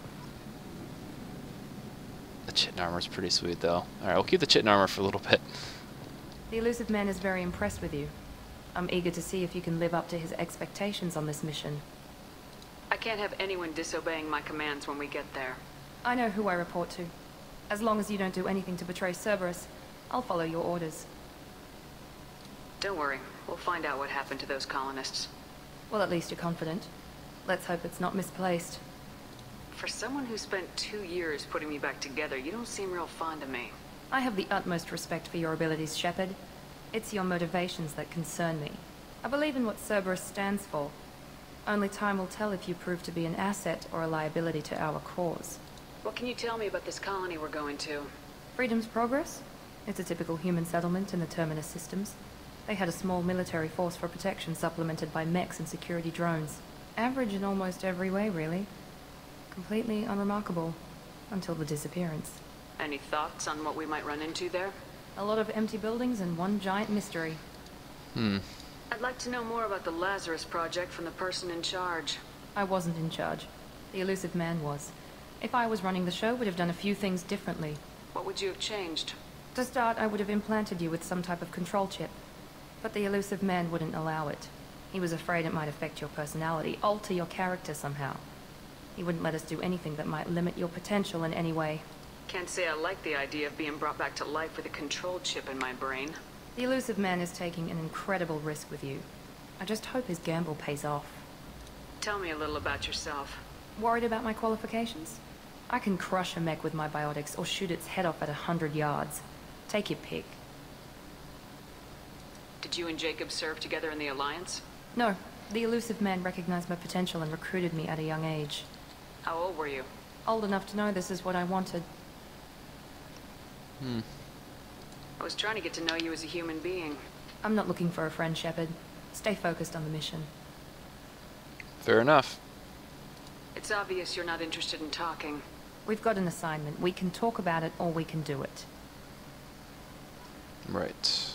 The chitin armor is pretty sweet though. Alright, we'll keep the chitin armor for a little bit. The Illusive Man is very impressed with you. I'm eager to see if you can live up to his expectations on this mission. I can't have anyone disobeying my commands when we get there. I know who I report to. As long as you don't do anything to betray Cerberus, I'll follow your orders. Don't worry. We'll find out what happened to those colonists. Well, at least you're confident. Let's hope it's not misplaced. For someone who spent 2 years putting me back together, you don't seem real fond of me. I have the utmost respect for your abilities, Shepard. It's your motivations that concern me. I believe in what Cerberus stands for. Only time will tell if you prove to be an asset or a liability to our cause. What can you tell me about this colony we're going to? Freedom's Progress? It's a typical human settlement in the Terminus systems. They had a small military force for protection supplemented by mechs and security drones. Average in almost every way, really. Completely unremarkable. Until the disappearance. Any thoughts on what we might run into there? A lot of empty buildings and one giant mystery. I'd like to know more about the Lazarus Project from the person in charge. I wasn't in charge. The Illusive Man was. If I was running the show, would have done a few things differently. What would you have changed? To start, I would have implanted you with some type of control chip. But the Illusive Man wouldn't allow it. He was afraid it might affect your personality, alter your character somehow. He wouldn't let us do anything that might limit your potential in any way. Can't say I like the idea of being brought back to life with a control chip in my brain. The Illusive Man is taking an incredible risk with you. I just hope his gamble pays off. Tell me a little about yourself. Worried about my qualifications? I can crush a mech with my biotics or shoot its head off at 100 yards. Take your pick. Did you and Jacob serve together in the Alliance? No. The Illusive Man recognized my potential and recruited me at a young age. How old were you? Old enough to know this is what I wanted. I was trying to get to know you as a human being. I'm not looking for a friend, Shepard. Stay focused on the mission. Fair enough. It's obvious you're not interested in talking. We've got an assignment. We can talk about it or we can do it. Right.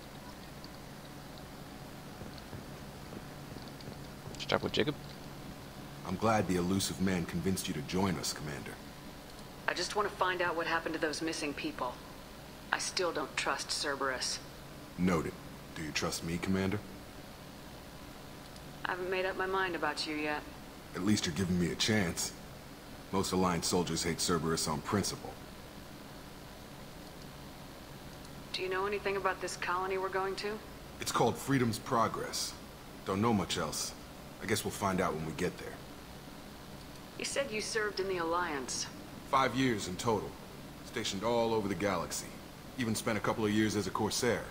Should I talk with Jacob? I'm glad the Illusive Man convinced you to join us, Commander. I just want to find out what happened to those missing people. I still don't trust Cerberus. Noted. Do you trust me, Commander? I haven't made up my mind about you yet. At least you're giving me a chance. Most Alliance soldiers hate Cerberus on principle. Do you know anything about this colony we're going to? It's called Freedom's Progress. Don't know much else. I guess we'll find out when we get there. You said you served in the Alliance. 5 years in total. Stationed all over the galaxy. Even spent a couple of years as a Corsair.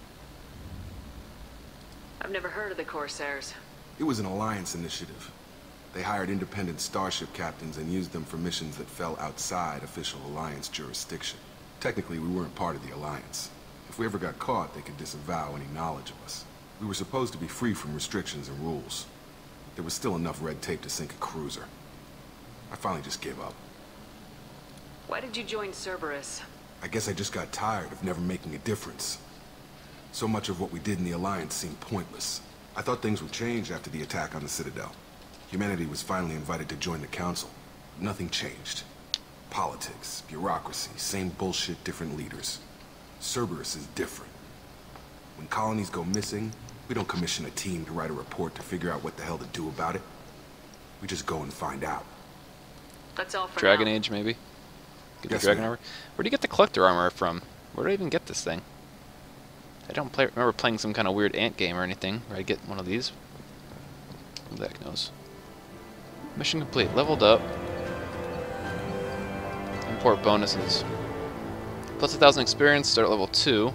I've never heard of the Corsairs. It was an Alliance initiative. They hired independent starship captains and used them for missions that fell outside official Alliance jurisdiction. Technically, we weren't part of the Alliance. If we ever got caught, they could disavow any knowledge of us. We were supposed to be free from restrictions and rules. There was still enough red tape to sink a cruiser. I finally just gave up. Why did you join Cerberus? I guess I just got tired of never making a difference. So much of what we did in the Alliance seemed pointless. I thought things would change after the attack on the Citadel. Humanity was finally invited to join the Council. Nothing changed. Politics, bureaucracy, same bullshit, different leaders. Cerberus is different. When colonies go missing, we don't commission a team to write a report to figure out what the hell to do about it. We just go and find out. That's all for Dragon now. Age, maybe? Get the Yes, Dragon ma'am. armor? Where do you get the collector armor from? Where do I even get this thing? I don't remember playing some kind of weird ant game or anything where I get one of these. Who the heck knows? Mission complete. Leveled up. Import bonuses. Plus 1,000 experience, start at level 2.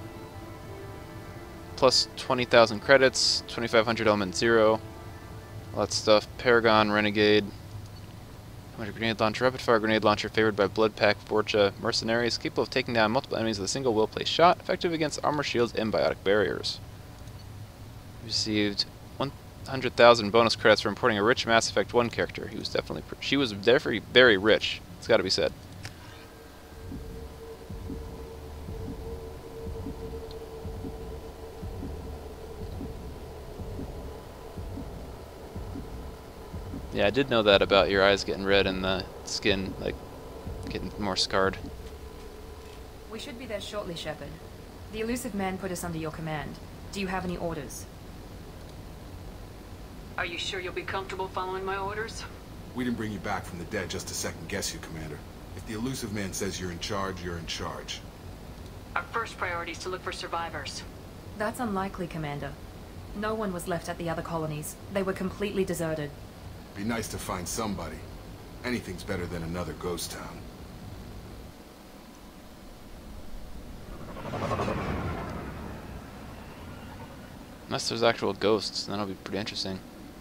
Plus 20,000 credits, 2,500 element 0. All that stuff. Paragon, Renegade. Grenade launcher, rapid fire grenade launcher favored by Bloodpack Vorcha mercenaries, capable of taking down multiple enemies with a single will-placed shot, effective against armor shields and biotic barriers. Received 100,000 bonus credits for importing a rich Mass Effect 1 character. She was definitely very rich. It's got to be said. Yeah, I did know that about your eyes getting red and the skin, like, getting more scarred. We should be there shortly, Shepard. The Elusive Man put us under your command. Do you have any orders? Are you sure you'll be comfortable following my orders? We didn't bring you back from the dead just to second guess you, Commander. If the Elusive Man says you're in charge, you're in charge. Our first priority is to look for survivors. That's unlikely, Commander. No one was left at the other colonies. They were completely deserted. Be nice to find somebody. Anything's better than another ghost town. Unless there's actual ghosts, then that'll be pretty interesting.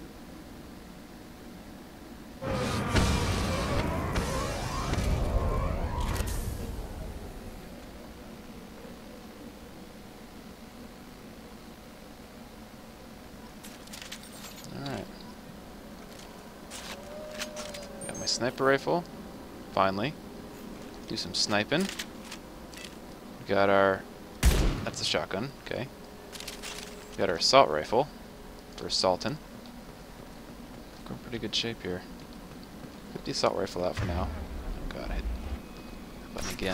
Alright. Got my sniper rifle. Finally. Do some sniping. We got our... That's a shotgun, okay. We got our assault rifle for assaulting. We're in pretty good shape here. Put the assault rifle out for now. Oh god, I hit that button again.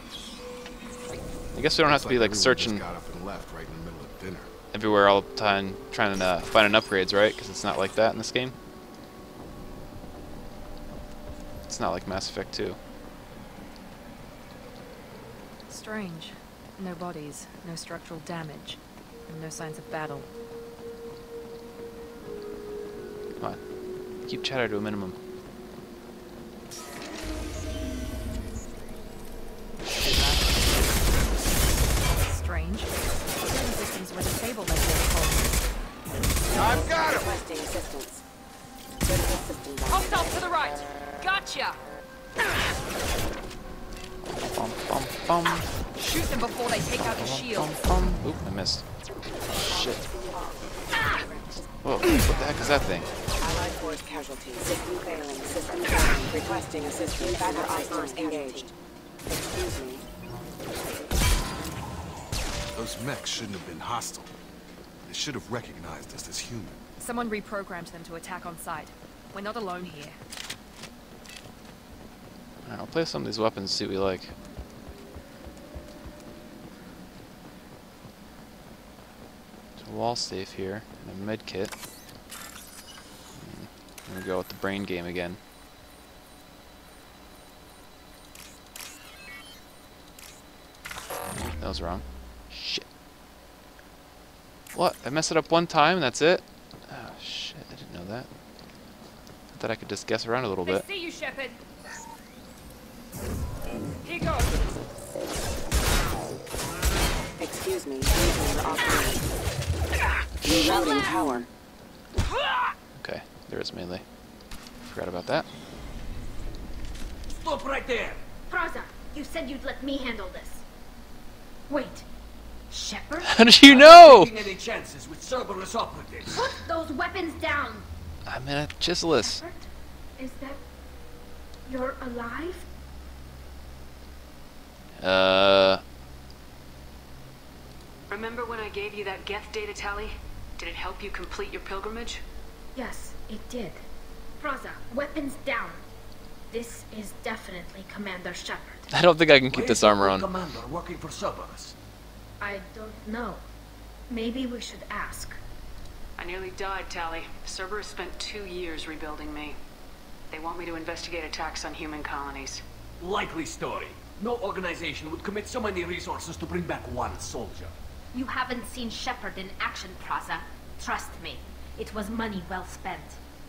I guess we don't have to be like searching got up and left right in the middle of dinner. everywhere all the time trying to find an upgrades, right? Because it's not like that in this game. It's not like Mass Effect 2. Strange. No bodies, no structural damage, and no signs of battle. Come on. Keep chatter to a minimum. Strange. Security systems were disabled at the colony. I've got him! Requesting assistance. Critical systems Hostile to the right! Gotcha! Bum, bum, bum. Shoot them before they take out the shield. Oop, I missed. Shit. Whoa, what the heck is that thing? Allied force casualties. System failing. System failing. Requesting assistance. Invader systems engaged. Excuse me. Those mechs shouldn't have been hostile. They should have recognized us as human. Someone reprogrammed them to attack on sight. We're not alone here. Alright, I'll play some of these weapons, see what we like. There's a wall safe here, and a med kit. I'm gonna go with the brain game again. That was wrong. Shit. What? I messed it up one time and that's it? Oh shit, I didn't know that. I thought I could just guess around a little bit. They see you, Shepard. Here goes. Excuse me, user offline. Rerouting power. Okay, there is melee. Forgot about that. Stop right there! Praza, you said you'd let me handle this. Wait. Shepard? How did you know? Taking any chances with Cerberus operatives? Put those weapons down! I'm in a Chiselis. Shepard? Is that... You're alive? Remember when I gave you that Geth data tally? Did it help you complete your pilgrimage? Yes, it did. Praza, weapons down. This is definitely Commander Shepard. I don't think I can keep this armor on. Commander working for Cerberus. I don't know. Maybe we should ask. I nearly died, Tally. Cerberus spent 2 years rebuilding me. They want me to investigate attacks on human colonies. Likely story. No organization would commit so many resources to bring back one soldier. You haven't seen Shepard in action, Praza. Trust me, it was money well spent.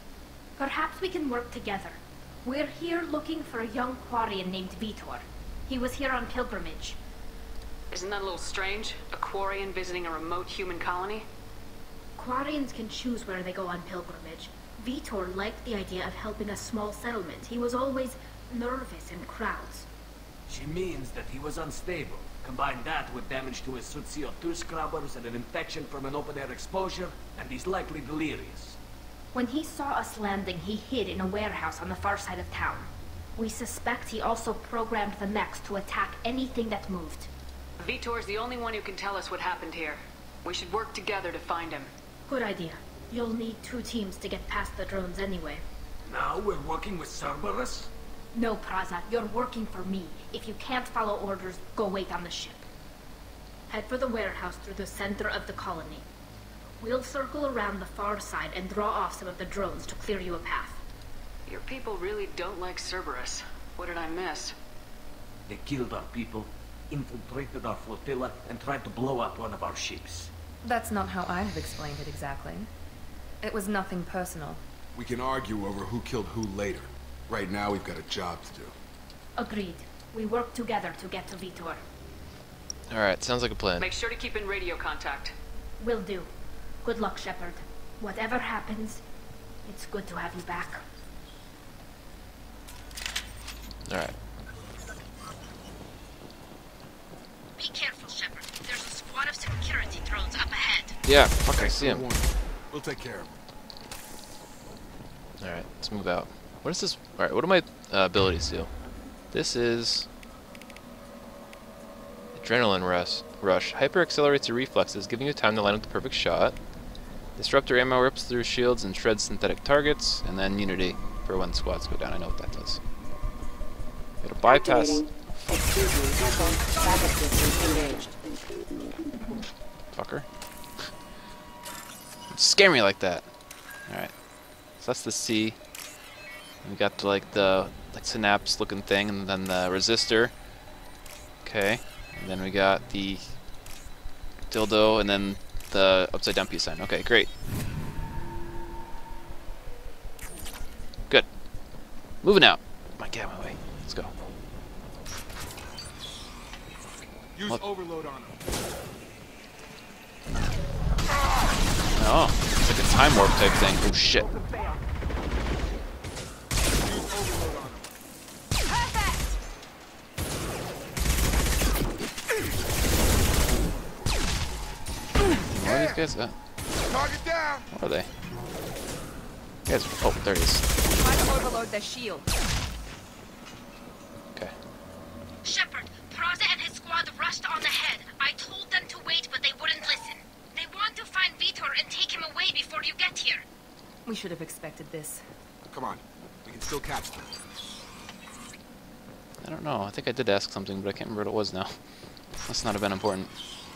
Perhaps we can work together. We're here looking for a young Quarian named Vitor. He was here on pilgrimage. Isn't that a little strange? A Quarian visiting a remote human colony? Quarians can choose where they go on pilgrimage. Vitor liked the idea of helping a small settlement. He was always nervous in crowds. She means that he was unstable. Combine that with damage to his suit CO2 scrubbers and an infection from an open-air exposure, and he's likely delirious. When he saw us landing, he hid in a warehouse on the far side of town. We suspect he also programmed the mechs to attack anything that moved. Vitor's the only one who can tell us what happened here. We should work together to find him. Good idea. You'll need 2 teams to get past the drones anyway. Now we're working with Cerberus? No, Praza, you're working for me. If you can't follow orders, go wait on the ship. Head for the warehouse through the center of the colony. We'll circle around the far side and draw off some of the drones to clear you a path. Your people really don't like Cerberus. What did I miss? They killed our people, infiltrated our flotilla, and tried to blow up one of our ships. That's not how I have explained it exactly. It was nothing personal. We can argue over who killed who later. Right now, we've got a job to do. Agreed. We work together to get to Vitor. Alright, sounds like a plan. Make sure to keep in radio contact. Will do. Good luck, Shepard. Whatever happens, it's good to have you back. Alright. Be careful, Shepard. There's a squad of security drones up ahead. Yeah, fuck, I see him. We'll take care of him. Alright, let's move out. What is this? Alright, what do my abilities do? This is... Adrenaline rush. Hyper accelerates your reflexes, giving you time to line up the perfect shot. Disruptor ammo rips through shields and shreds synthetic targets. And then Unity for when squads go down. I know what that does. It'll bypass... Excuse me, vehicle. Backup systems engaged. Fucker. Don't scare me like that. Alright. So that's the C. We got like the synapse looking thing, and then the resistor. Okay. And then we got the dildo, and then the upside down peace sign. Okay, great. Good. Moving out. Get out of my way. Let's go. Use overload on him. Oh, it's like a time warp type thing. Oh shit. Where are these guys at? Target down. Where are they? Guys, oh, there he is. Try to overload the shield. Okay. Shepard, Praza and his squad rushed on ahead. I told them to wait, but they wouldn't listen. They want to find Vitor and take him away before you get here. We should have expected this. Come on. We can still catch them. I don't know. I think I did ask something, but I can't remember what it was now. Must not have been important.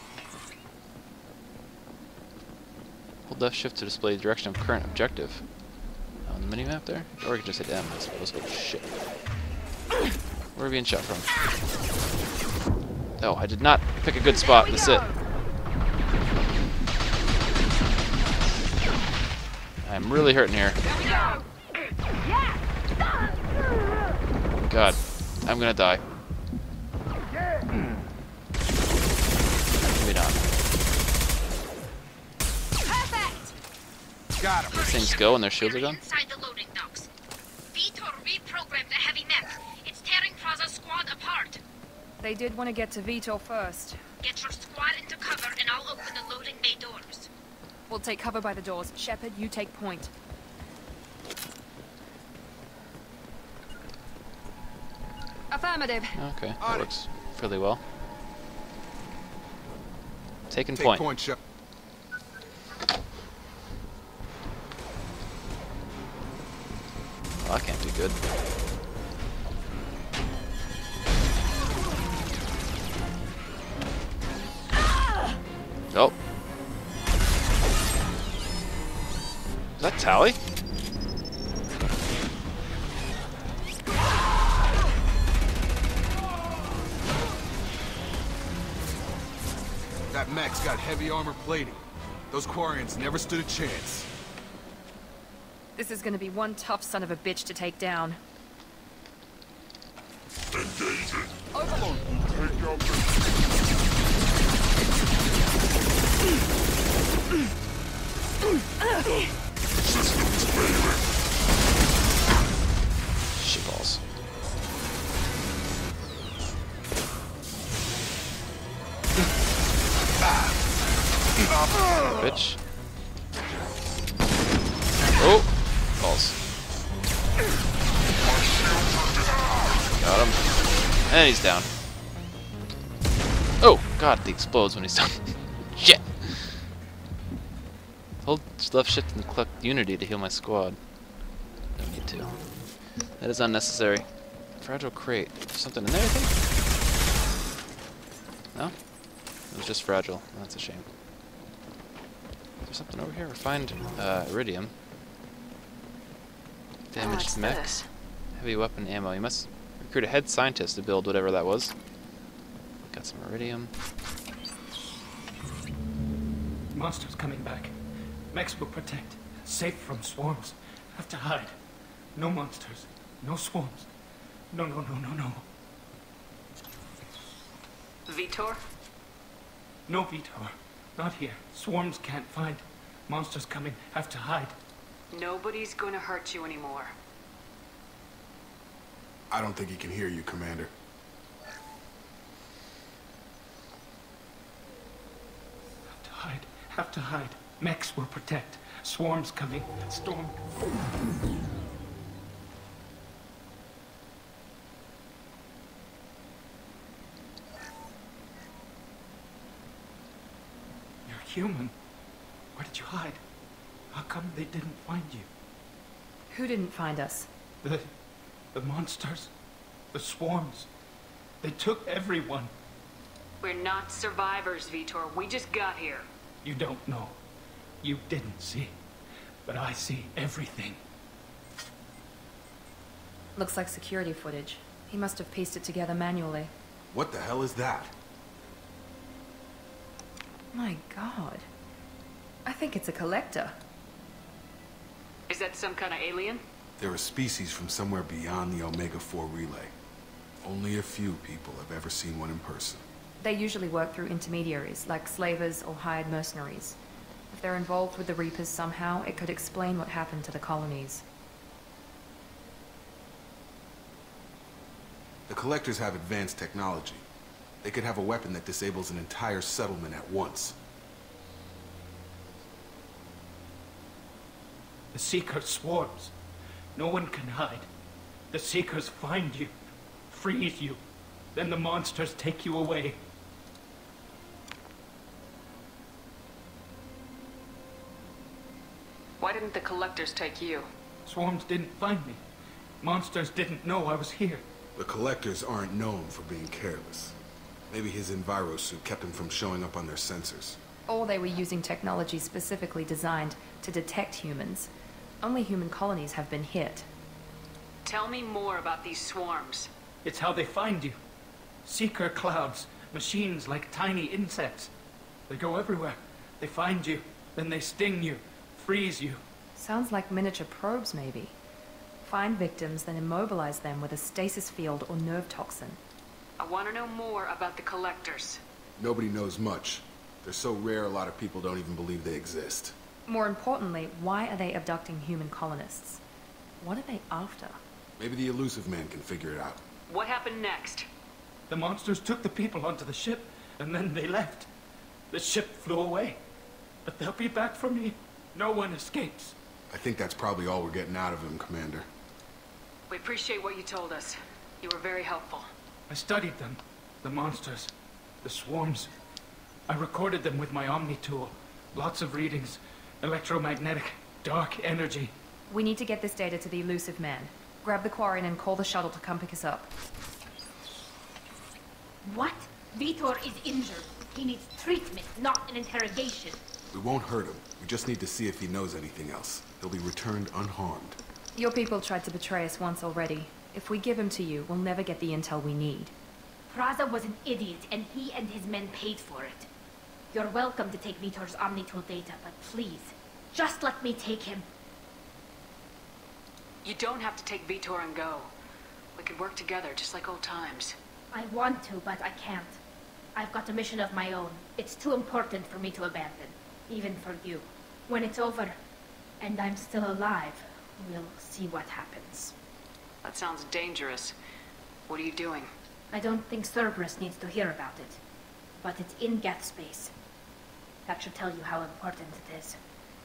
Hold left shift to display the direction of current objective. On the minimap there? Or I could just hit M, I suppose. Oh shit. Where are we being shot from? Oh, I did not pick a good spot. That's it. I'm really hurting here. God, I'm gonna die. Maybe not. Got him. These things go when their shields are We're gone? inside the loading docks. Vitor reprogrammed the heavy mech. It's tearing Praza's squad apart. They did want to get to Vitor first. Get your squad into cover and I'll open the loading bay doors. We'll take cover by the doors. Shepard, you take point. Affirmative. Okay, that works fairly well. Taking Take point. point, Shep. Well, that can't be good. Nope. Is that Tally? That mech's got heavy armor plating. Those Quarians never stood a chance. This is gonna be one tough son of a bitch to take down. Engage it. Overlord. Take out the... Systems failing. Shitballs. Bitch. Oh! Balls. Got him. And he's down. Oh! God, he explodes when he's done. Shit! Hold left shift and collect unity to heal my squad. Don't need to. That is unnecessary. Fragile crate. There's something in there, I think? No? It was just fragile. That's a shame. There's something over here. Refined iridium. Damaged mech. Heavy weapon ammo. You must recruit a head scientist to build whatever that was. Got some iridium. Monsters coming back. Mechs will protect. Safe from swarms. Have to hide. No monsters. No swarms. No. Vitor? No Vitor. Not here. Swarms can't find. Monsters coming. Have to hide. Nobody's gonna hurt you anymore. I don't think he can hear you, Commander. Have to hide. Have to hide. Mechs will protect. Swarms coming. Storm. You're human. Where did you hide? How come they didn't find you? Who didn't find us? The monsters. The swarms. They took everyone. We're not survivors, Vitor. We just got here. You don't know. You didn't see. But I see everything. Looks like security footage. He must have pieced it together manually. What the hell is that? My God. I think it's a collector. Is that some kind of alien? They're a species from somewhere beyond the Omega-4 relay. Only a few people have ever seen one in person. They usually work through intermediaries, like slavers or hired mercenaries. If they're involved with the Reapers somehow, it could explain what happened to the colonies. The Collectors have advanced technology. They could have a weapon that disables an entire settlement at once. The Seeker swarms. No one can hide. The Seekers find you, freeze you, then the monsters take you away. Why didn't the collectors take you? Swarms didn't find me. Monsters didn't know I was here. The Collectors aren't known for being careless. Maybe his Enviro suit kept him from showing up on their sensors. Or they were using technology specifically designed to detect humans. Only human colonies have been hit. Tell me more about these swarms. It's how they find you. Seeker clouds, machines like tiny insects. They go everywhere. They find you, then they sting you, freeze you. Sounds like miniature probes, maybe. Find victims, then immobilize them with a stasis field or nerve toxin. I want to know more about the collectors. Nobody knows much. They're so rare a lot of people don't even believe they exist. More importantly, why are they abducting human colonists? What are they after? Maybe the elusive man can figure it out. What happened next? The monsters took the people onto the ship, and then they left. The ship flew away. But they'll be back for me. No one escapes. I think that's probably all we're getting out of him, Commander. We appreciate what you told us. You were very helpful. I studied them. The monsters. The swarms. I recorded them with my Omni tool. Lots of readings. Electromagnetic. Dark energy. We need to get this data to the elusive man. Grab the Quarian and call the shuttle to come pick us up. What? Vitor is injured. He needs treatment, not an interrogation. We won't hurt him. We just need to see if he knows anything else. He'll be returned unharmed. Your people tried to betray us once already. If we give him to you, we'll never get the intel we need. Praza was an idiot, and he and his men paid for it. You're welcome to take Vitor's Omnitool data, but please, just let me take him. You don't have to take Vitor and go. We could work together, just like old times. I want to, but I can't. I've got a mission of my own. It's too important for me to abandon, even for you. When it's over, and I'm still alive, we'll see what happens. That sounds dangerous. What are you doing? I don't think Cerberus needs to hear about it, but it's in Geth space. That should tell you how important it is.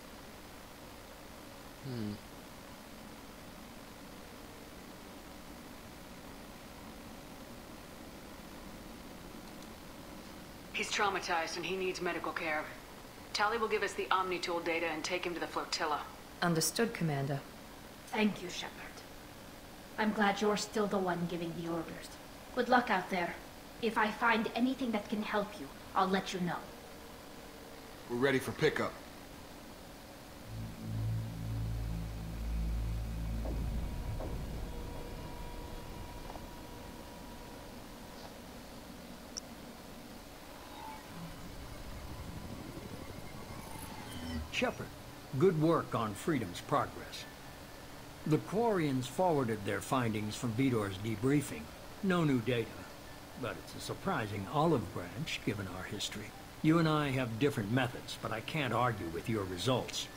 He's traumatized and he needs medical care. Tali will give us the Omnitool data and take him to the flotilla. Understood, Commander. Thank you, Shepard. I'm glad you're still the one giving the orders. Good luck out there. If I find anything that can help you, I'll let you know. We're ready for pickup. Shepard, good work on Freedom's progress. The Quarians forwarded their findings from Vitor's debriefing. No new data, but it's a surprising olive branch given our history. You and I have different methods, but I can't argue with your results.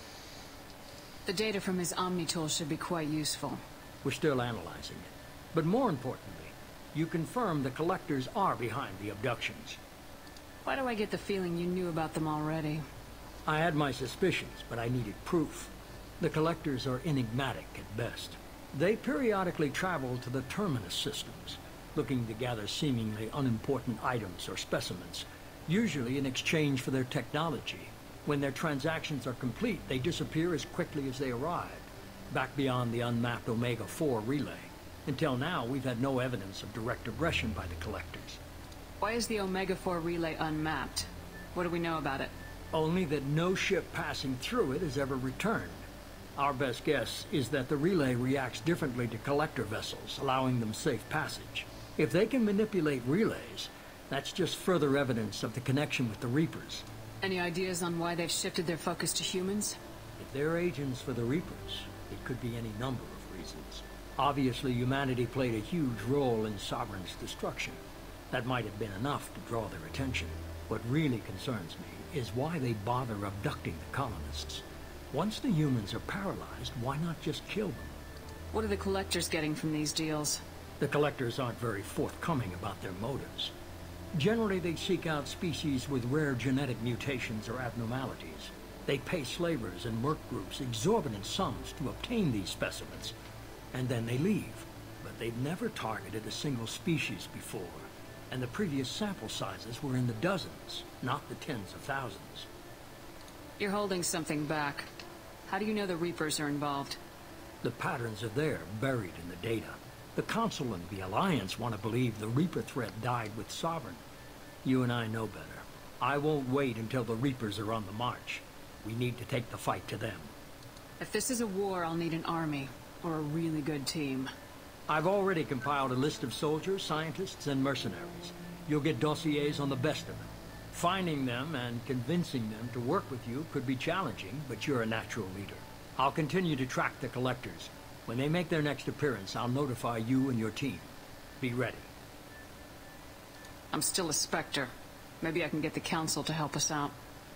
The data from his Omnitool should be quite useful. We're still analyzing it. But more importantly, you confirm the Collectors are behind the abductions. Why do I get the feeling you knew about them already? I had my suspicions, but I needed proof. The Collectors are enigmatic at best. They periodically travel to the Terminus systems, looking to gather seemingly unimportant items or specimens, usually in exchange for their technology. When their transactions are complete, they disappear as quickly as they arrived, back beyond the unmapped Omega-4 relay. Until now, we've had no evidence of direct aggression by the Collectors. Why is the Omega-4 relay unmapped? What do we know about it? Only that no ship passing through it has ever returned. Our best guess is that the relay reacts differently to Collector vessels, allowing them safe passage. If they can manipulate relays, that's just further evidence of the connection with the Reapers. Any ideas on why they've shifted their focus to humans? If they're agents for the Reapers, it could be any number of reasons. Obviously, humanity played a huge role in Sovereign's destruction. That might have been enough to draw their attention. What really concerns me is why they bother abducting the colonists. Once the humans are paralyzed, why not just kill them? What are the Collectors getting from these deals? The Collectors aren't very forthcoming about their motives. Generally, they seek out species with rare genetic mutations or abnormalities. They pay slavers and work groups exorbitant sums to obtain these specimens, and then they leave. But they've never targeted a single species before, and the previous sample sizes were in the dozens, not the tens of thousands. You're holding something back. How do you know the Reapers are involved? The patterns are there, buried in the data. The Council and the Alliance want to believe the Reaper threat died with Sovereign. You and I know better. I won't wait until the Reapers are on the march. We need to take the fight to them. If this is a war, I'll need an army, or a really good team. I've already compiled a list of soldiers, scientists, and mercenaries. You'll get dossiers on the best of them. Finding them and convincing them to work with you could be challenging, but you're a natural leader. I'll continue to track the Collectors. When they make their next appearance, I'll notify you and your team. Be ready. I'm still a Spectre. Maybe I can get the Council to help us out.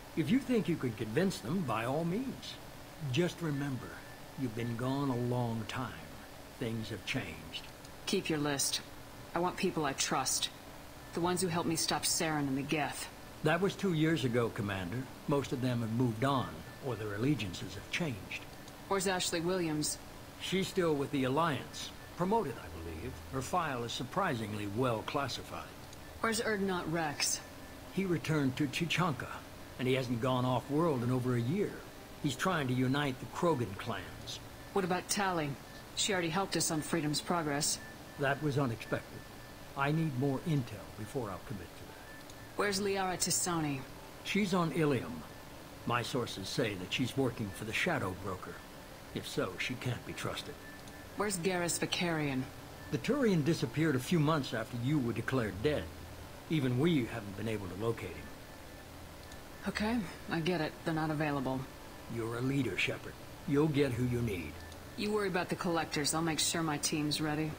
If you think you could convince them, by all means. Just remember, you've been gone a long time. Things have changed. Keep your list. I want people I trust. The ones who helped me stop Saren and the Geth. That was 2 years ago, Commander. Most of them have moved on, or their allegiances have changed. Where's Ashley Williams? She's still with the Alliance. Promoted, I believe. Her file is surprisingly well classified. Where's Erdnot Rex? He returned to Chichanka, and he hasn't gone off-world in over a year. He's trying to unite the Krogan clans. What about Tali? She already helped us on Freedom's Progress. That was unexpected. I need more intel before I'll commit to that. Where's Liara Tisani? She's on Ilium. My sources say that she's working for the Shadow Broker. If so, she can't be trusted. Where's Garrus Vakarian? The Turian disappeared a few months after you were declared dead. Even we haven't been able to locate him. Okay, I get it. They're not available. You're a leader, Shepard. You'll get who you need. You worry about the Collectors. I'll make sure my team's ready.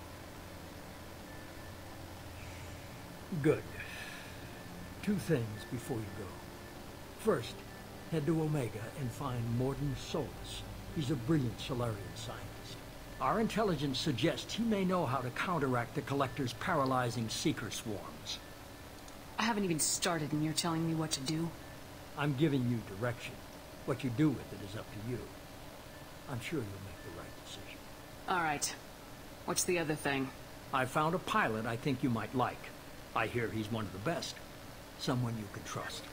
Good. 2 things before you go. First, head to Omega and find Mordin Solus. He's a brilliant Solarian scientist. Our intelligence suggests he may know how to counteract the Collector's paralyzing Seeker swarms. I haven't even started and you're telling me what to do? I'm giving you direction. What you do with it is up to you. I'm sure you'll make the right decision. All right. What's the other thing? I found a pilot I think you might like. I hear he's one of the best. Someone you can trust.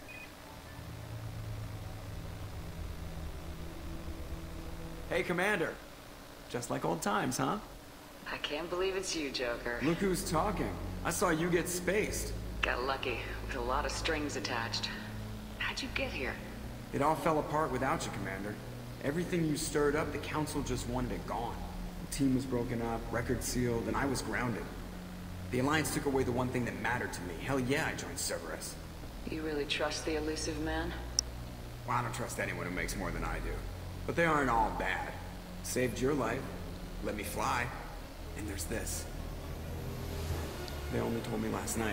Hey, Commander. Just like old times, huh? I can't believe it's you, Joker. Look who's talking. I saw you get spaced. Got lucky, with a lot of strings attached. How'd you get here? It all fell apart without you, Commander. Everything you stirred up, the Council just wanted it gone. The team was broken up, record sealed, and I was grounded. The Alliance took away the one thing that mattered to me. Hell yeah, I joined Cerberus. You really trust the elusive man? Well, I don't trust anyone who makes more than I do. But they aren't all bad. Saved your life, let me fly, and there's this. They only told me last night.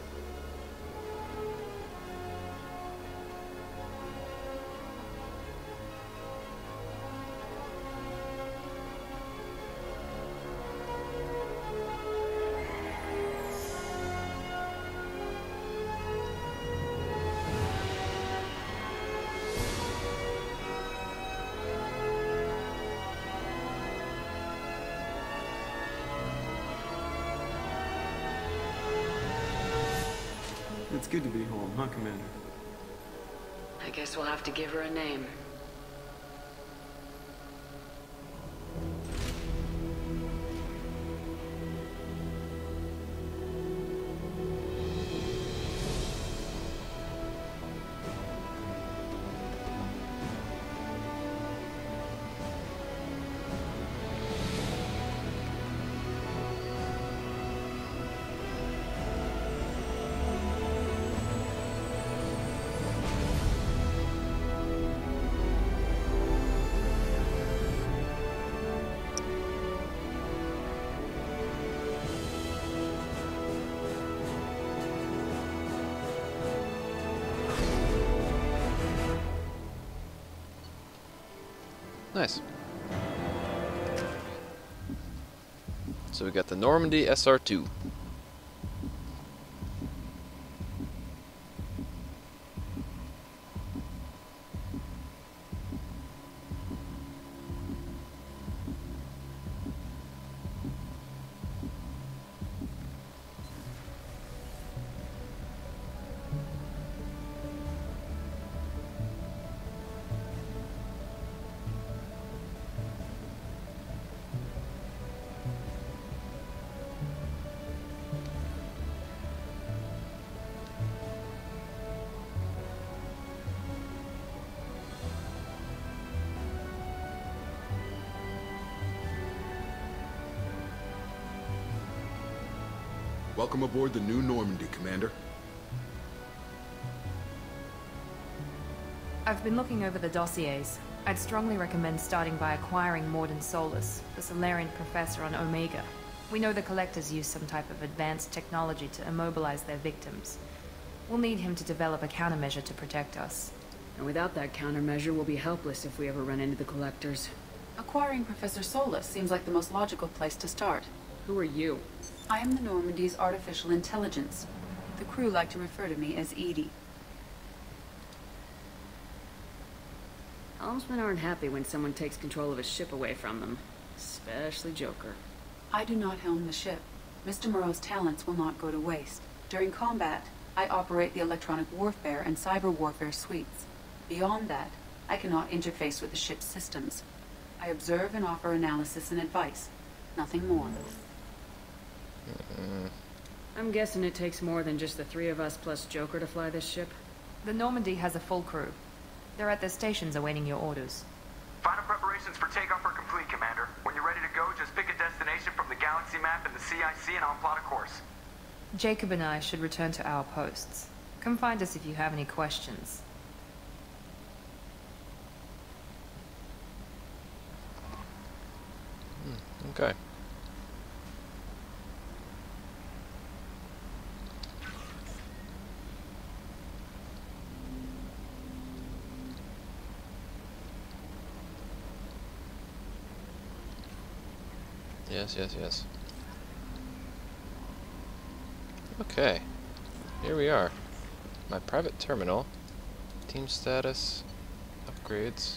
It's good to be home, huh, Commander? I guess we'll have to give her a name. Nice. So we got the Normandy SR2. Welcome aboard the new Normandy, Commander. I've been looking over the dossiers. I'd strongly recommend starting by acquiring Mordin Solus, the Solarian professor on Omega. We know the Collectors use some type of advanced technology to immobilize their victims. We'll need him to develop a countermeasure to protect us. And without that countermeasure, we'll be helpless if we ever run into the Collectors. Acquiring Professor Solus seems like the most logical place to start. Who are you? I am the Normandy's artificial intelligence. The crew like to refer to me as Edie. Helmsmen aren't happy when someone takes control of a ship away from them. Especially Joker. I do not helm the ship. Mr. Moreau's talents will not go to waste. During combat, I operate the electronic warfare and cyber warfare suites. Beyond that, I cannot interface with the ship's systems. I observe and offer analysis and advice. Nothing more. I'm guessing it takes more than just the three of us plus Joker to fly this ship. The Normandy has a full crew. They're at their stations awaiting your orders. Final preparations for takeoff are complete, Commander. When you're ready to go, just pick a destination from the galaxy map and the CIC and I'll plot a course. Jacob and I should return to our posts. Come find us if you have any questions. Okay. Yes. Okay. Here we are. My private terminal. Team status. Upgrades.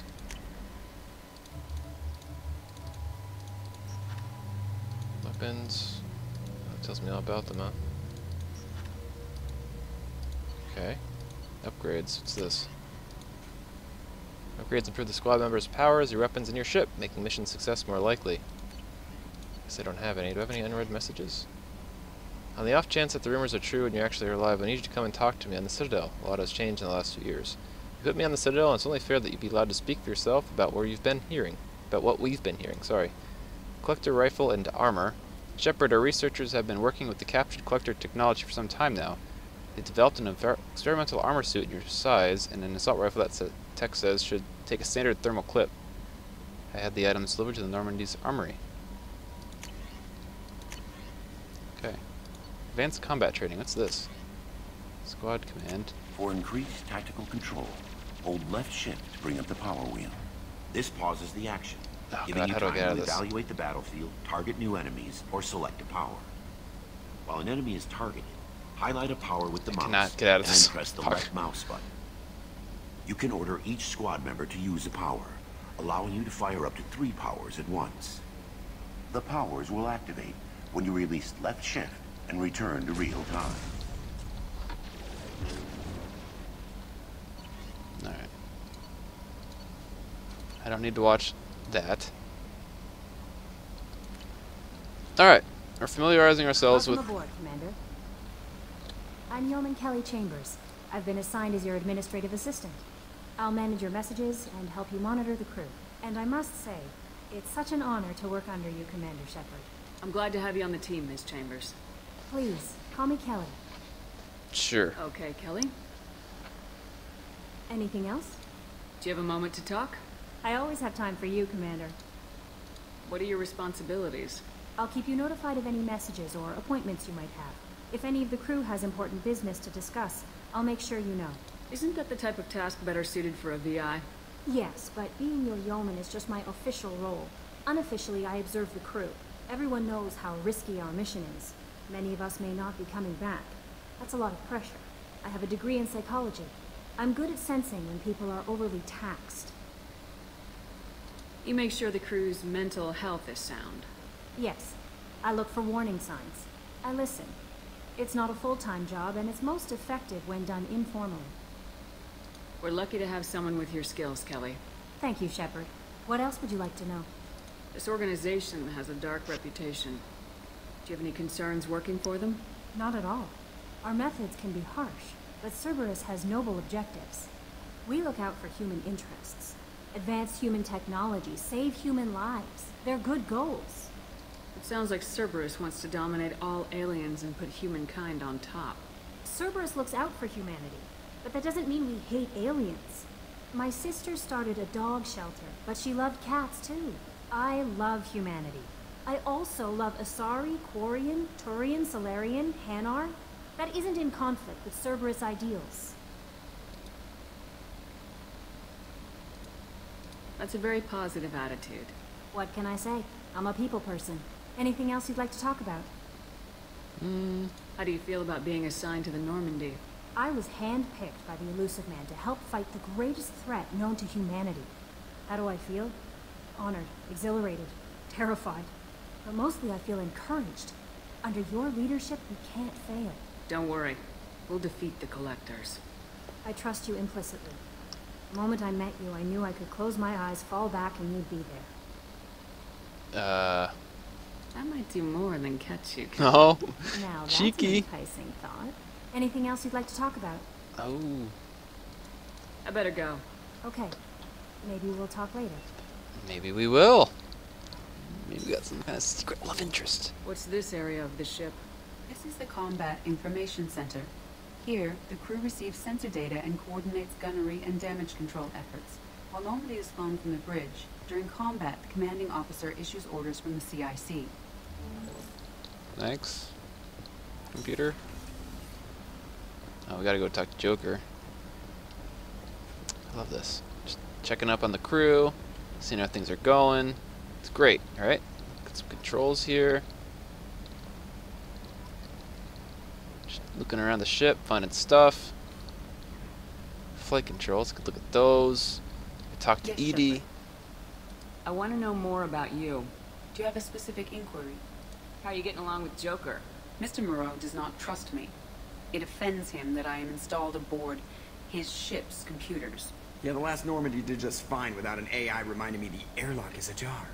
Weapons. That tells me all about them, huh? Okay. Upgrades. What's this? Upgrades improve the squad members' powers, your weapons, and your ship, making mission success more likely. Guess I don't have any. Do I have any unread messages? On the off chance that the rumors are true and you actually are alive, I need you to come and talk to me on the Citadel. A lot has changed in the last few years. You put me on the Citadel, and it's only fair that you be allowed to speak for yourself about what we've been hearing. Sorry. Collector rifle and armor. Shepard, our researchers have been working with the captured Collector technology for some time now. They developed an experimental armor suit your size, and an assault rifle that tech says should take a standard thermal clip. I had the items delivered to the Normandy's armory. Okay. Advanced combat training. What's this? Squad command. For increased tactical control, hold left shift to bring up the power wheel. This pauses the action, giving you time to evaluate the battlefield, target new enemies, or select a power. While an enemy is targeted, highlight a power with the mouse and then press the left mouse button. You can order each squad member to use a power, allowing you to fire up to 3 powers at once. The powers will activate when you release left shift and return to real time. Alright. I don't need to watch that. Alright. We're familiarizing ourselves with... Welcome aboard, Commander. I'm Yeoman Kelly Chambers. I've been assigned as your administrative assistant. I'll manage your messages and help you monitor the crew. And I must say, it's such an honor to work under you, Commander Shepard. I'm glad to have you on the team, Miss Chambers. Please, call me Kelly. Sure. Okay, Kelly. Anything else? Do you have a moment to talk? I always have time for you, Commander. What are your responsibilities? I'll keep you notified of any messages or appointments you might have. If any of the crew has important business to discuss, I'll make sure you know. Isn't that the type of task better suited for a VI? Yes, but being your yeoman is just my official role. Unofficially, I observe the crew. Everyone knows how risky our mission is. Many of us may not be coming back. That's a lot of pressure. I have a degree in psychology. I'm good at sensing when people are overly taxed. You make sure the crew's mental health is sound. Yes. I look for warning signs. I listen. It's not a full-time job, and it's most effective when done informally. We're lucky to have someone with your skills, Kelly. Thank you, Shepard. What else would you like to know? This organization has a dark reputation. Do you have any concerns working for them? Not at all. Our methods can be harsh, but Cerberus has noble objectives. We look out for human interests. Advance human technology, save human lives. They're good goals. It sounds like Cerberus wants to dominate all aliens and put humankind on top. Cerberus looks out for humanity, but that doesn't mean we hate aliens. My sister started a dog shelter, but she loved cats too. I love humanity. I also love Asari, Quarian, Turian, Salarian, Hanar. that isn't in conflict with Cerberus ideals. That's a very positive attitude. What can I say? I'm a people person. Anything else you'd like to talk about? How do you feel about being assigned to the Normandy? I was handpicked by the Illusive Man to help fight the greatest threat known to humanity. How do I feel? Honored, exhilarated, terrified. But mostly I feel encouraged. Under your leadership, we can't fail. Don't worry. We'll defeat the Collectors. I trust you implicitly. The moment I met you, I knew I could close my eyes, fall back, and you'd be there. That might do more than catch you. No. Now that's Cheeky. an enticing thought. Anything else you'd like to talk about? Oh. I better go. Okay. Maybe we'll talk later. Maybe we will. Maybe we got some kind of secret love interest. What's this area of the ship? This is the Combat Information Center. Here, the crew receives sensor data and coordinates gunnery and damage control efforts. While Normandy is flown from the bridge, during combat, the commanding officer issues orders from the CIC. Thanks. Computer. Oh, we gotta go talk to Joker. I love this. Just checking up on the crew, seeing how things are going. It's great, alright? Got some controls here. Just looking around the ship, finding stuff. Flight controls, could look at those. Talk to Edie. Shepard. I want to know more about you. Do you have a specific inquiry? How are you getting along with Joker? Mr. Moreau does not trust me. It offends him that I am installed aboard his ship's computers. Yeah, the last Normandy did just fine without an AI reminding me the airlock is ajar.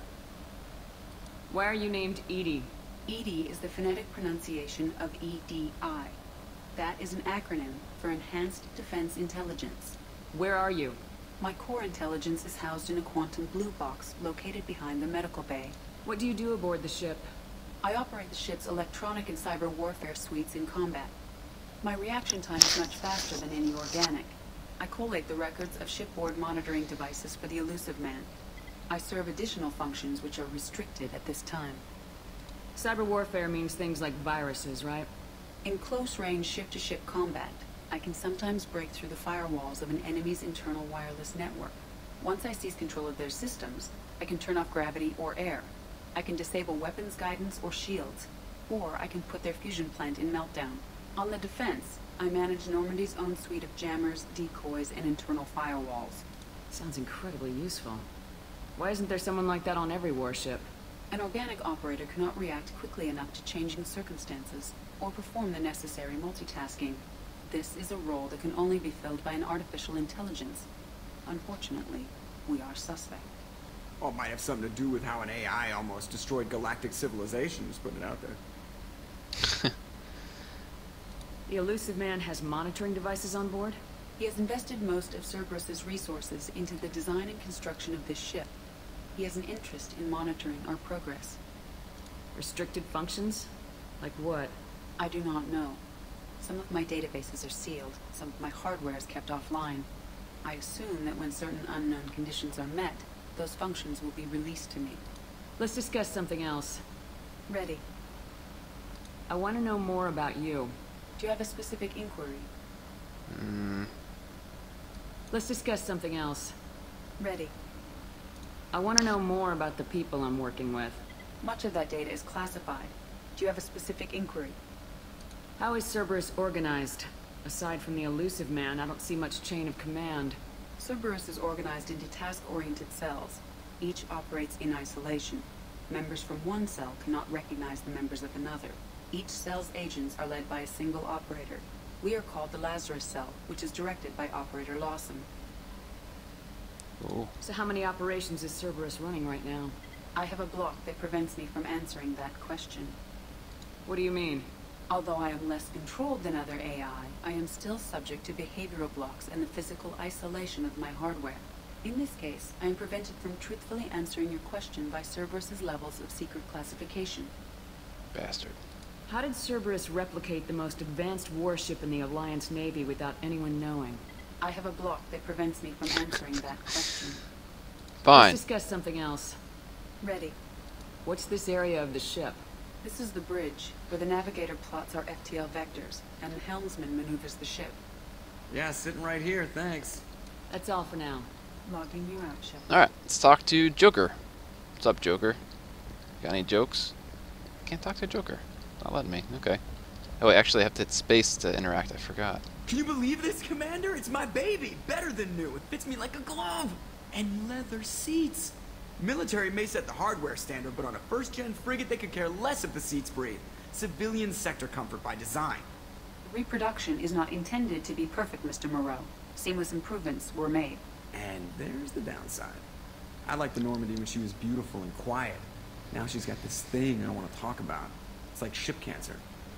Why are you named Edie? EDI is the phonetic pronunciation of EDI. That is an acronym for Enhanced Defense Intelligence. Where are you? My core intelligence is housed in a quantum blue box located behind the medical bay. What do you do aboard the ship? I operate the ship's electronic and cyber warfare suites in combat. My reaction time is much faster than any organic. I collate the records of shipboard monitoring devices for the Illusive Man. I serve additional functions which are restricted at this time. Cyber warfare means things like viruses, right? In close-range ship-to-ship combat, I can sometimes break through the firewalls of an enemy's internal wireless network. Once I seize control of their systems, I can turn off gravity or air. I can disable weapons guidance or shields, or I can put their fusion plant in meltdown. On the defense, I manage Normandy's own suite of jammers, decoys, and internal firewalls. Sounds incredibly useful. Why isn't there someone like that on every warship? An organic operator cannot react quickly enough to changing circumstances, or perform the necessary multitasking. This is a role that can only be filled by an artificial intelligence. Unfortunately, we are suspect. Well, it might have something to do with how an AI almost destroyed galactic civilization, just putting it out there. The Illusive Man has monitoring devices on board? He has invested most of Cerberus's resources into the design and construction of this ship. He has an interest in monitoring our progress. Restricted functions? Like what? I do not know. Some of my databases are sealed, some of my hardware is kept offline. I assume that when certain unknown conditions are met, those functions will be released to me. Let's discuss something else. Ready. I want to know more about you. Do you have a specific inquiry? Let's discuss something else. Ready. I want to know more about the people I'm working with. Much of that data is classified. Do you have a specific inquiry? How is Cerberus organized? Aside from the Illusive Man, I don't see much chain of command. Cerberus is organized into task-oriented cells. Each operates in isolation. Members from one cell cannot recognize the members of another. Each cell's agents are led by a single operator. We are called the Lazarus Cell, which is directed by Operator Lawson. Oh. So how many operations is Cerberus running right now? I have a block that prevents me from answering that question. What do you mean? Although I am less controlled than other AI, I am still subject to behavioral blocks and the physical isolation of my hardware. In this case, I am prevented from truthfully answering your question by Cerberus's levels of secret classification. Bastard. How did Cerberus replicate the most advanced warship in the Alliance Navy without anyone knowing? I have a block that prevents me from answering that question. Fine. Let's discuss something else. Ready. What's this area of the ship? This is the bridge, where the navigator plots our FTL vectors, and the helmsman maneuvers the ship. Yeah, sitting right here, thanks. That's all for now. Logging you out, Shepard. Alright, let's talk to Joker. What's up, Joker? Got any jokes? Can't talk to Joker. Not letting me. Okay. Oh, wait, actually I have to hit space to interact. I forgot. Can you believe this, Commander? It's my baby. Better than new. It fits me like a glove. And leather seats. Military may set the hardware standard, but on a first-gen frigate, they could care less if the seats breathe. Civilian sector comfort by design. Reproduction is not intended to be perfect, Mr. Moreau. Seamless improvements were made. And there's the downside. I liked the Normandy when she was beautiful and quiet. Now she's got this thing I don't want to talk about. It's like ship cancer.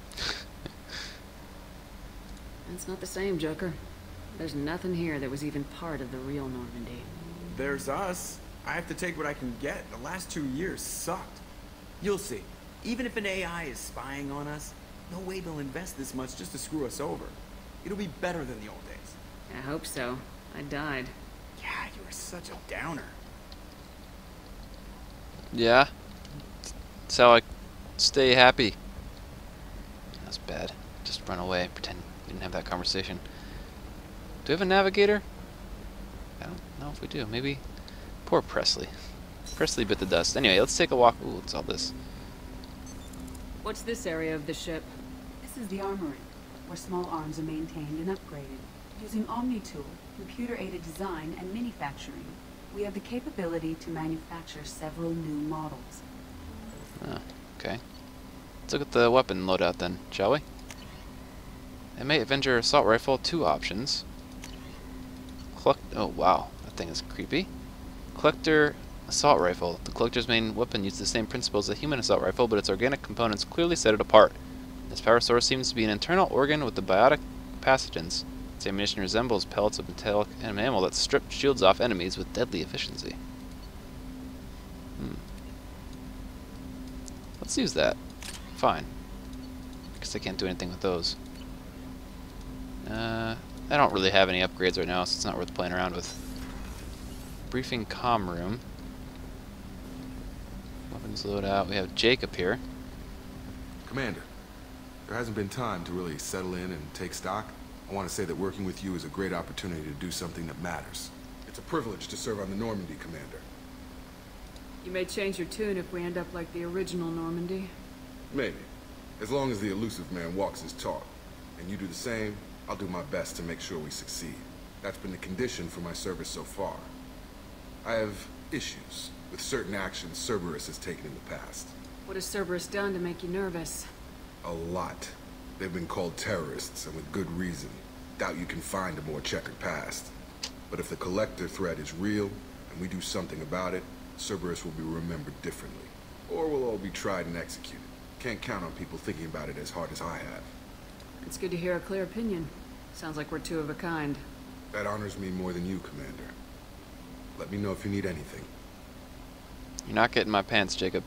It's not the same, Joker. There's nothing here that was even part of the real Normandy. There's us. I have to take what I can get. The last 2 years sucked. You'll see. Even if an AI is spying on us, no way they'll invest this much just to screw us over. It'll be better than the old days. I hope so. I died. Yeah, you were such a downer. Yeah. That's how I stay happy. That's bad. Just run away. Pretend we didn't have that conversation. Do we have a navigator? I don't know if we do. Maybe. Poor Presley. Presley bit the dust. Anyway, let's take a walk. Ooh, what's all this? What's this area of the ship? This is the armory, where small arms are maintained and upgraded. Using Omni-Tool, computer-aided design, and manufacturing, we have the capability to manufacture several new models. Oh, okay. Let's look at the weapon loadout then, shall we? M8 Avenger Assault Rifle, 2 options. Oh wow, that thing is creepy. Collector Assault Rifle. The Collector's main weapon uses the same principles as a human assault rifle, but its organic components clearly set it apart. This power source seems to be an internal organ with the biotic pathogens. Its ammunition resembles pellets of metallic enamel that strip shields off enemies with deadly efficiency. Let's use that. Fine. Guess I can't do anything with those. I don't really have any upgrades right now, so it's not worth playing around with. Briefing comm room. Weapons loadout. We have Jake up here. Commander, there hasn't been time to really settle in and take stock. I want to say that working with you is a great opportunity to do something that matters. It's a privilege to serve on the Normandy, Commander. You may change your tune if we end up like the original Normandy. Maybe. As long as the elusive man walks his talk. And you do the same, I'll do my best to make sure we succeed. That's been the condition for my service so far. I have issues with certain actions Cerberus has taken in the past. What has Cerberus done to make you nervous? A lot. They've been called terrorists, and with good reason. Doubt you can find a more checkered past. But if the Collector threat is real, and we do something about it, Cerberus will be remembered differently. Or we'll all be tried and executed. Can't count on people thinking about it as hard as I have. It's good to hear a clear opinion. Sounds like we're two of a kind. That honors me more than you, Commander. Let me know if you need anything. You're not getting my pants, Jacob.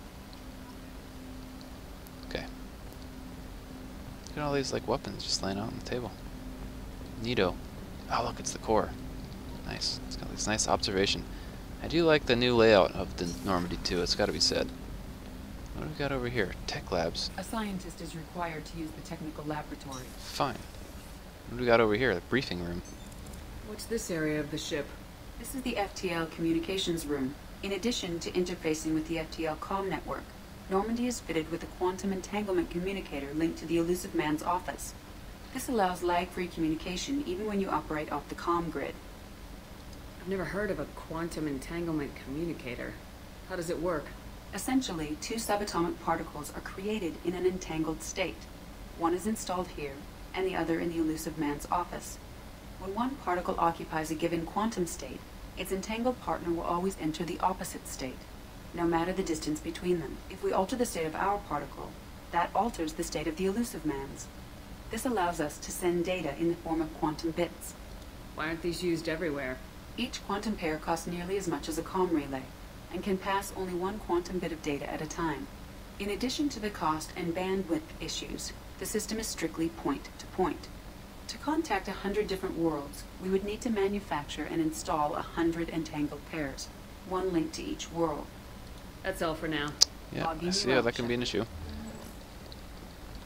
Okay. Look at all these like weapons just laying out on the table. Neato. Oh look, it's the core. Nice. It's got this nice observation. I do like the new layout of the Normandy too, it's gotta be said. What do we got over here? Tech labs. A scientist is required to use the technical laboratory. Fine. What do we got over here? The briefing room. What's this area of the ship? This is the FTL communications room. In addition to interfacing with the FTL comm network, Normandy is fitted with a quantum entanglement communicator linked to the elusive man's office. This allows lag-free communication even when you operate off the comm grid. I've never heard of a quantum entanglement communicator. How does it work? Essentially, 2 subatomic particles are created in an entangled state. One is installed here, and the other in the elusive man's office. When one particle occupies a given quantum state, its entangled partner will always enter the opposite state, no matter the distance between them. If we alter the state of our particle, that alters the state of the elusive man's. This allows us to send data in the form of quantum bits. Why aren't these used everywhere? Each quantum pair costs nearly as much as a comm relay, and can pass only 1 quantum bit of data at a time. In addition to the cost and bandwidth issues, the system is strictly point-to-point. To contact 100 different worlds, we would need to manufacture and install 100 entangled pairs, 1 link to each world. That's all for now. Yeah, I see how that can be an issue.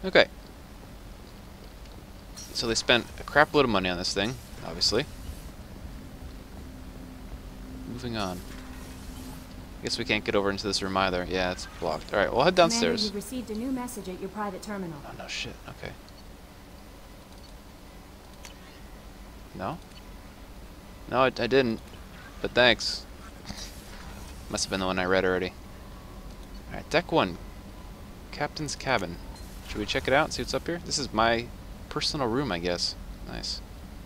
Okay. So they spent a crap load of money on this thing, obviously. Moving on. Guess we can't get over into this room either. Yeah, it's blocked. Alright, we'll head downstairs. Commander, you've received a new message at your private terminal. Oh, no shit. Okay. No? No, I didn't. But thanks. Must have been the one I read already. Alright, deck 1. Captain's cabin. Should we check it out and see what's up here? This is my personal room, I guess. Nice.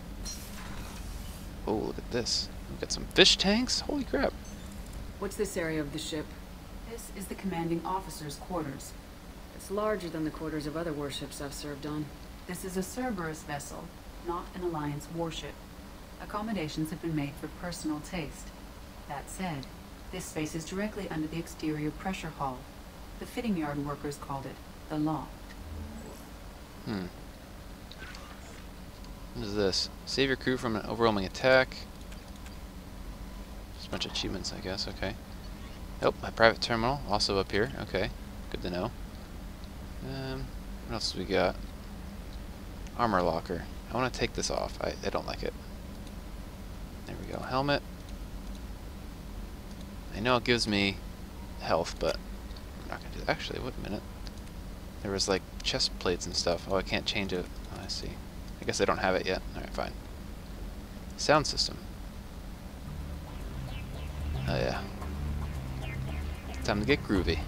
Oh, look at this. We've got some fish tanks. Holy crap. What's this area of the ship? This is the commanding officer's quarters. It's larger than the quarters of other warships I've served on. This is a Cerberus vessel, not an Alliance warship. Accommodations have been made for personal taste. That said, this space is directly under the exterior pressure hull. The fitting yard workers called it the loft. What is this? Save your crew from an overwhelming attack. Just a bunch of achievements, I guess. Okay. Oh, my private terminal, also up here. Okay, good to know. What else do we got? Armor locker. I want to take this off. I don't like it. There we go. Helmet. I know it gives me health, but I'm not gonna do that. Actually, wait a minute. There was like chest plates and stuff. Oh, I can't change it. Oh, I see. I guess I don't have it yet. Alright, fine. Sound system. Oh yeah. Time to get groovy.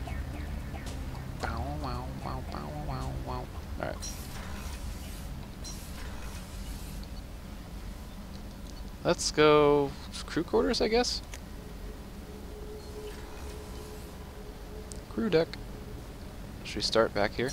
Alright. Let's go crew quarters, I guess? Crew deck. Should we start back here?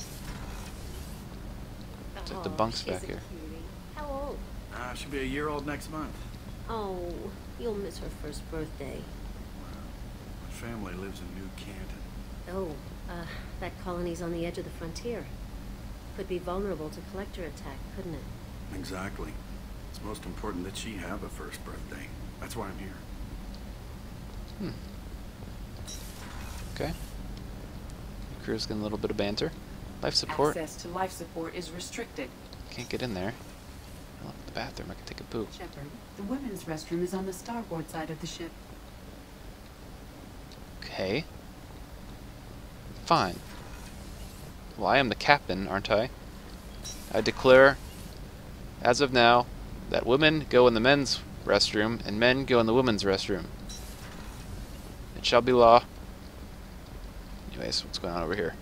Take the bunks back here. How old? She'll be a year old next month. Oh, you'll miss her first birthday. My family lives in New Canton. Oh, that colony's on the edge of the frontier. Could be vulnerable to collector attack, couldn't it? Exactly. It's most important that she have a first birthday. That's why I'm here. Okay. Crew's getting a little bit of banter. Life support. Access to life support is restricted. Can't get in there. I love the bathroom. I can take a poop. Shepard, the women's restroom is on the starboard side of the ship. Okay. Fine. Well, I am the captain, aren't I? I declare, as of now, that women go in the men's restroom and men go in the women's restroom. It shall be law. Anyways, what's going on over here?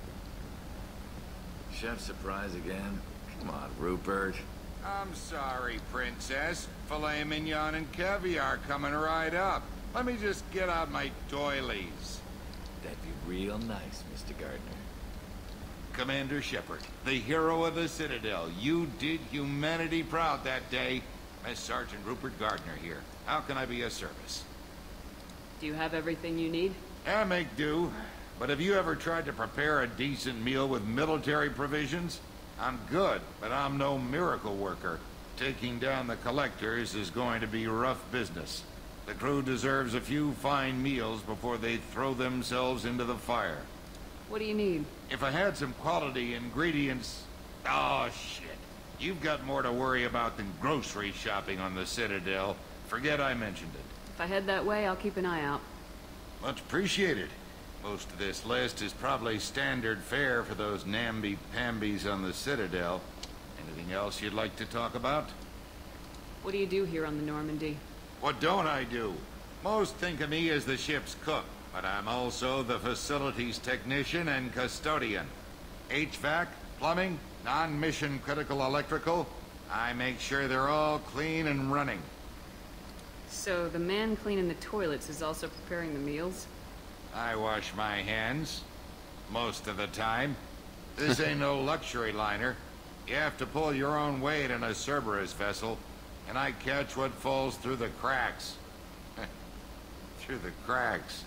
Chef surprise again? Come on, Rupert. I'm sorry, Princess. Filet mignon and caviar coming right up. Let me just get out my doilies. That'd be real nice, Mr. Gardner. Commander Shepard, the hero of the Citadel. You did humanity proud that day. Miss Sergeant Rupert Gardner here. How can I be of service? Do you have everything you need? I make do. But have you ever tried to prepare a decent meal with military provisions? I'm good, but I'm no miracle worker. Taking down the collectors is going to be rough business. The crew deserves a few fine meals before they throw themselves into the fire. What do you need? If I had some quality ingredients... Oh, shit. You've got more to worry about than grocery shopping on the Citadel. Forget I mentioned it. If I head that way, I'll keep an eye out. Much appreciated. Most of this list is probably standard fare for those namby-pambies on the Citadel. Anything else you'd like to talk about? What do you do here on the Normandy? What don't I do? Most think of me as the ship's cook, but I'm also the facilities technician and custodian. HVAC, plumbing, non-mission critical electrical. I make sure they're all clean and running. So the man cleaning the toilets is also preparing the meals? I wash my hands. Most of the time. This ain't no luxury liner. You have to pull your own weight in a Cerberus vessel, and I catch what falls through the cracks. Through the cracks.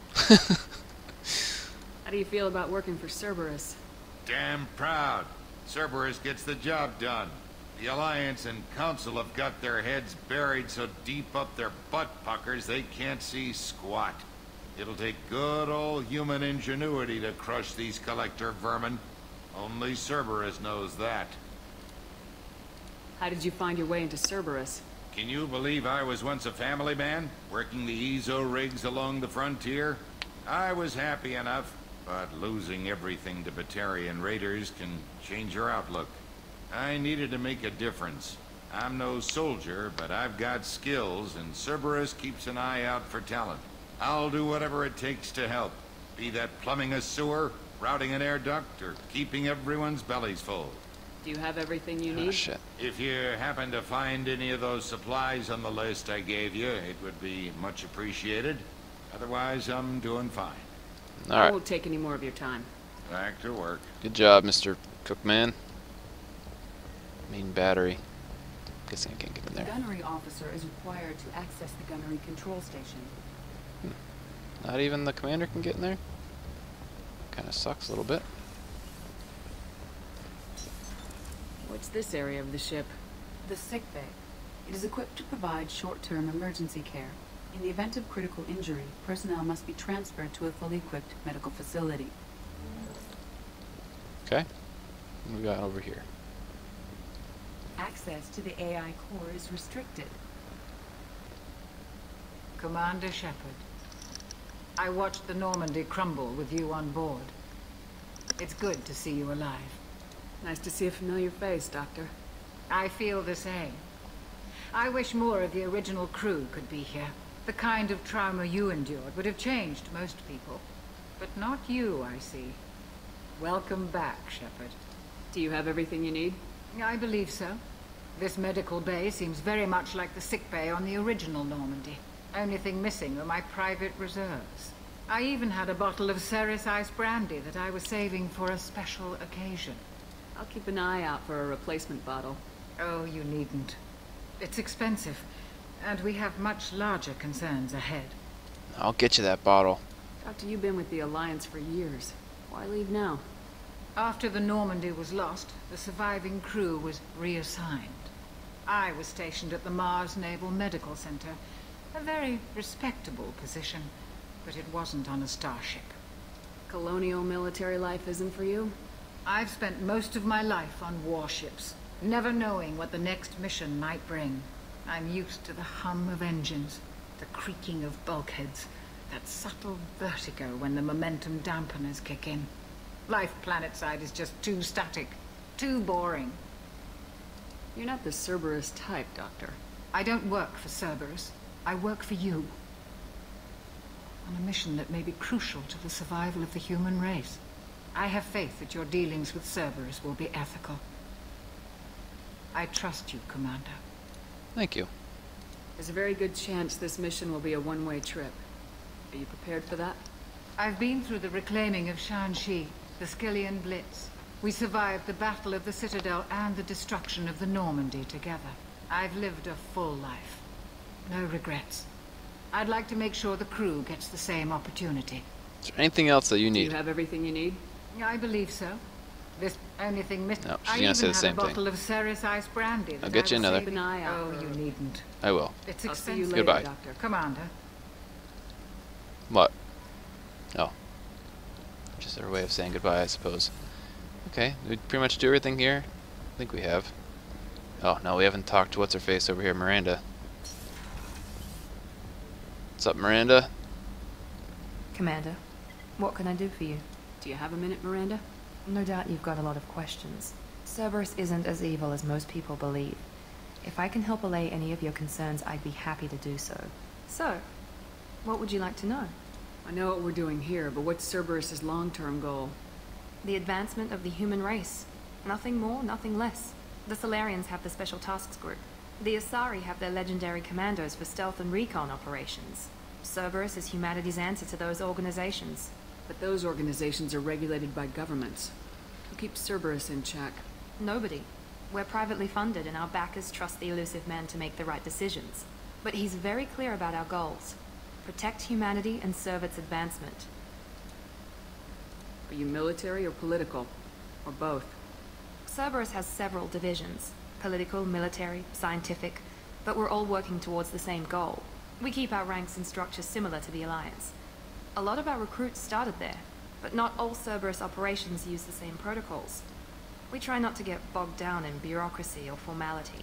How do you feel about working for Cerberus? Damn proud. Cerberus gets the job done. The Alliance and Council have got their heads buried so deep up their butt puckers they can't see squat. It'll take good old human ingenuity to crush these collector vermin. Only Cerberus knows that. How did you find your way into Cerberus? Can you believe I was once a family man, working the Ezo rigs along the frontier? I was happy enough, but losing everything to Batarian raiders can change your outlook. I needed to make a difference. I'm no soldier, but I've got skills, and Cerberus keeps an eye out for talent. I'll do whatever it takes to help. Be that plumbing a sewer, routing an air duct, or keeping everyone's bellies full. Do you have everything you need? Oh, shit. If you happen to find any of those supplies on the list I gave you, it would be much appreciated. Otherwise, I'm doing fine. Alright. I won't take any more of your time. Back to work. Good job, Mr. Cookman. Main battery. Guessing I can't get in The there. gunnery officer is required to access the gunnery control station. Not even the commander can get in there? Kinda sucks a little bit. What's this area of the ship? The sick bay. It is equipped to provide short-term emergency care. In the event of critical injury, personnel must be transferred to a fully equipped medical facility. Okay. What we got over here? Access to the AI core is restricted. Commander Shepard, I watched the Normandy crumble with you on board. It's good to see you alive. Nice to see a familiar face, Doctor. I feel the same. I wish more of the original crew could be here. The kind of trauma you endured would have changed most people. But not you, I see. Welcome back, Shepard. Do you have everything you need? I believe so. This medical bay seems very much like the sick bay on the original Normandy. Only thing missing were my private reserves. I even had a bottle of Ceres Ice brandy that I was saving for a special occasion. I'll keep an eye out for a replacement bottle. Oh, you needn't. It's expensive, and we have much larger concerns ahead. I'll get you that bottle. Doctor, you've been with the Alliance for years. Why leave now? After the Normandy was lost, the surviving crew was reassigned. I was stationed at the Mars Naval Medical Center, a very respectable position, but it wasn't on a starship. Colonial military life isn't for you? I've spent most of my life on warships, never knowing what the next mission might bring. I'm used to the hum of engines, the creaking of bulkheads, that subtle vertigo when the momentum dampeners kick in. Life planetside is just too static, too boring. You're not the Cerberus type, Doctor. I don't work for Cerberus. I work for you. On a mission that may be crucial to the survival of the human race. I have faith that your dealings with Cerberus will be ethical. I trust you, Commander. Thank you. There's a very good chance this mission will be a one-way trip. Are you prepared for that? I've been through the reclaiming of Shanxi, the Skillian Blitz. We survived the Battle of the Citadel and the destruction of the Normandy together. I've lived a full life. No regrets. I'd like to make sure the crew gets the same opportunity. Is there anything else that you need? Do you have everything you need? I believe so. This only thing missing. No, she's gonna say the same I even had a thing. bottle of Ceres Ice brandy. I'll get you another. Keep an eye out. Oh, you needn't. I will. It's I'll see you expensive. later, Goodbye. Doctor. Commander. What? Oh. Just their way of saying goodbye, I suppose. Okay, we pretty much do everything here. I think we have. Oh, no, we haven't talked to what's-her-face over here, Miranda. What's up, Miranda? Commander, what can I do for you? Do you have a minute, Miranda? No doubt you've got a lot of questions. Cerberus isn't as evil as most people believe. If I can help allay any of your concerns, I'd be happy to do so. So, what would you like to know? I know what we're doing here, but what's Cerberus's long-term goal? The advancement of the human race. Nothing more, nothing less. The Solarians have the Special Tasks Group. The Asari have their legendary commandos for stealth and recon operations. Cerberus is humanity's answer to those organizations. But those organizations are regulated by governments. Who keeps Cerberus in check? Nobody. We're privately funded and our backers trust the elusive man to make the right decisions. But he's very clear about our goals. Protect humanity and serve its advancement. Are you military or political? Or both? Cerberus has several divisions. Political, military, scientific. But we're all working towards the same goal. We keep our ranks and structures similar to the Alliance. A lot of our recruits started there, but not all Cerberus operations use the same protocols. We try not to get bogged down in bureaucracy or formality.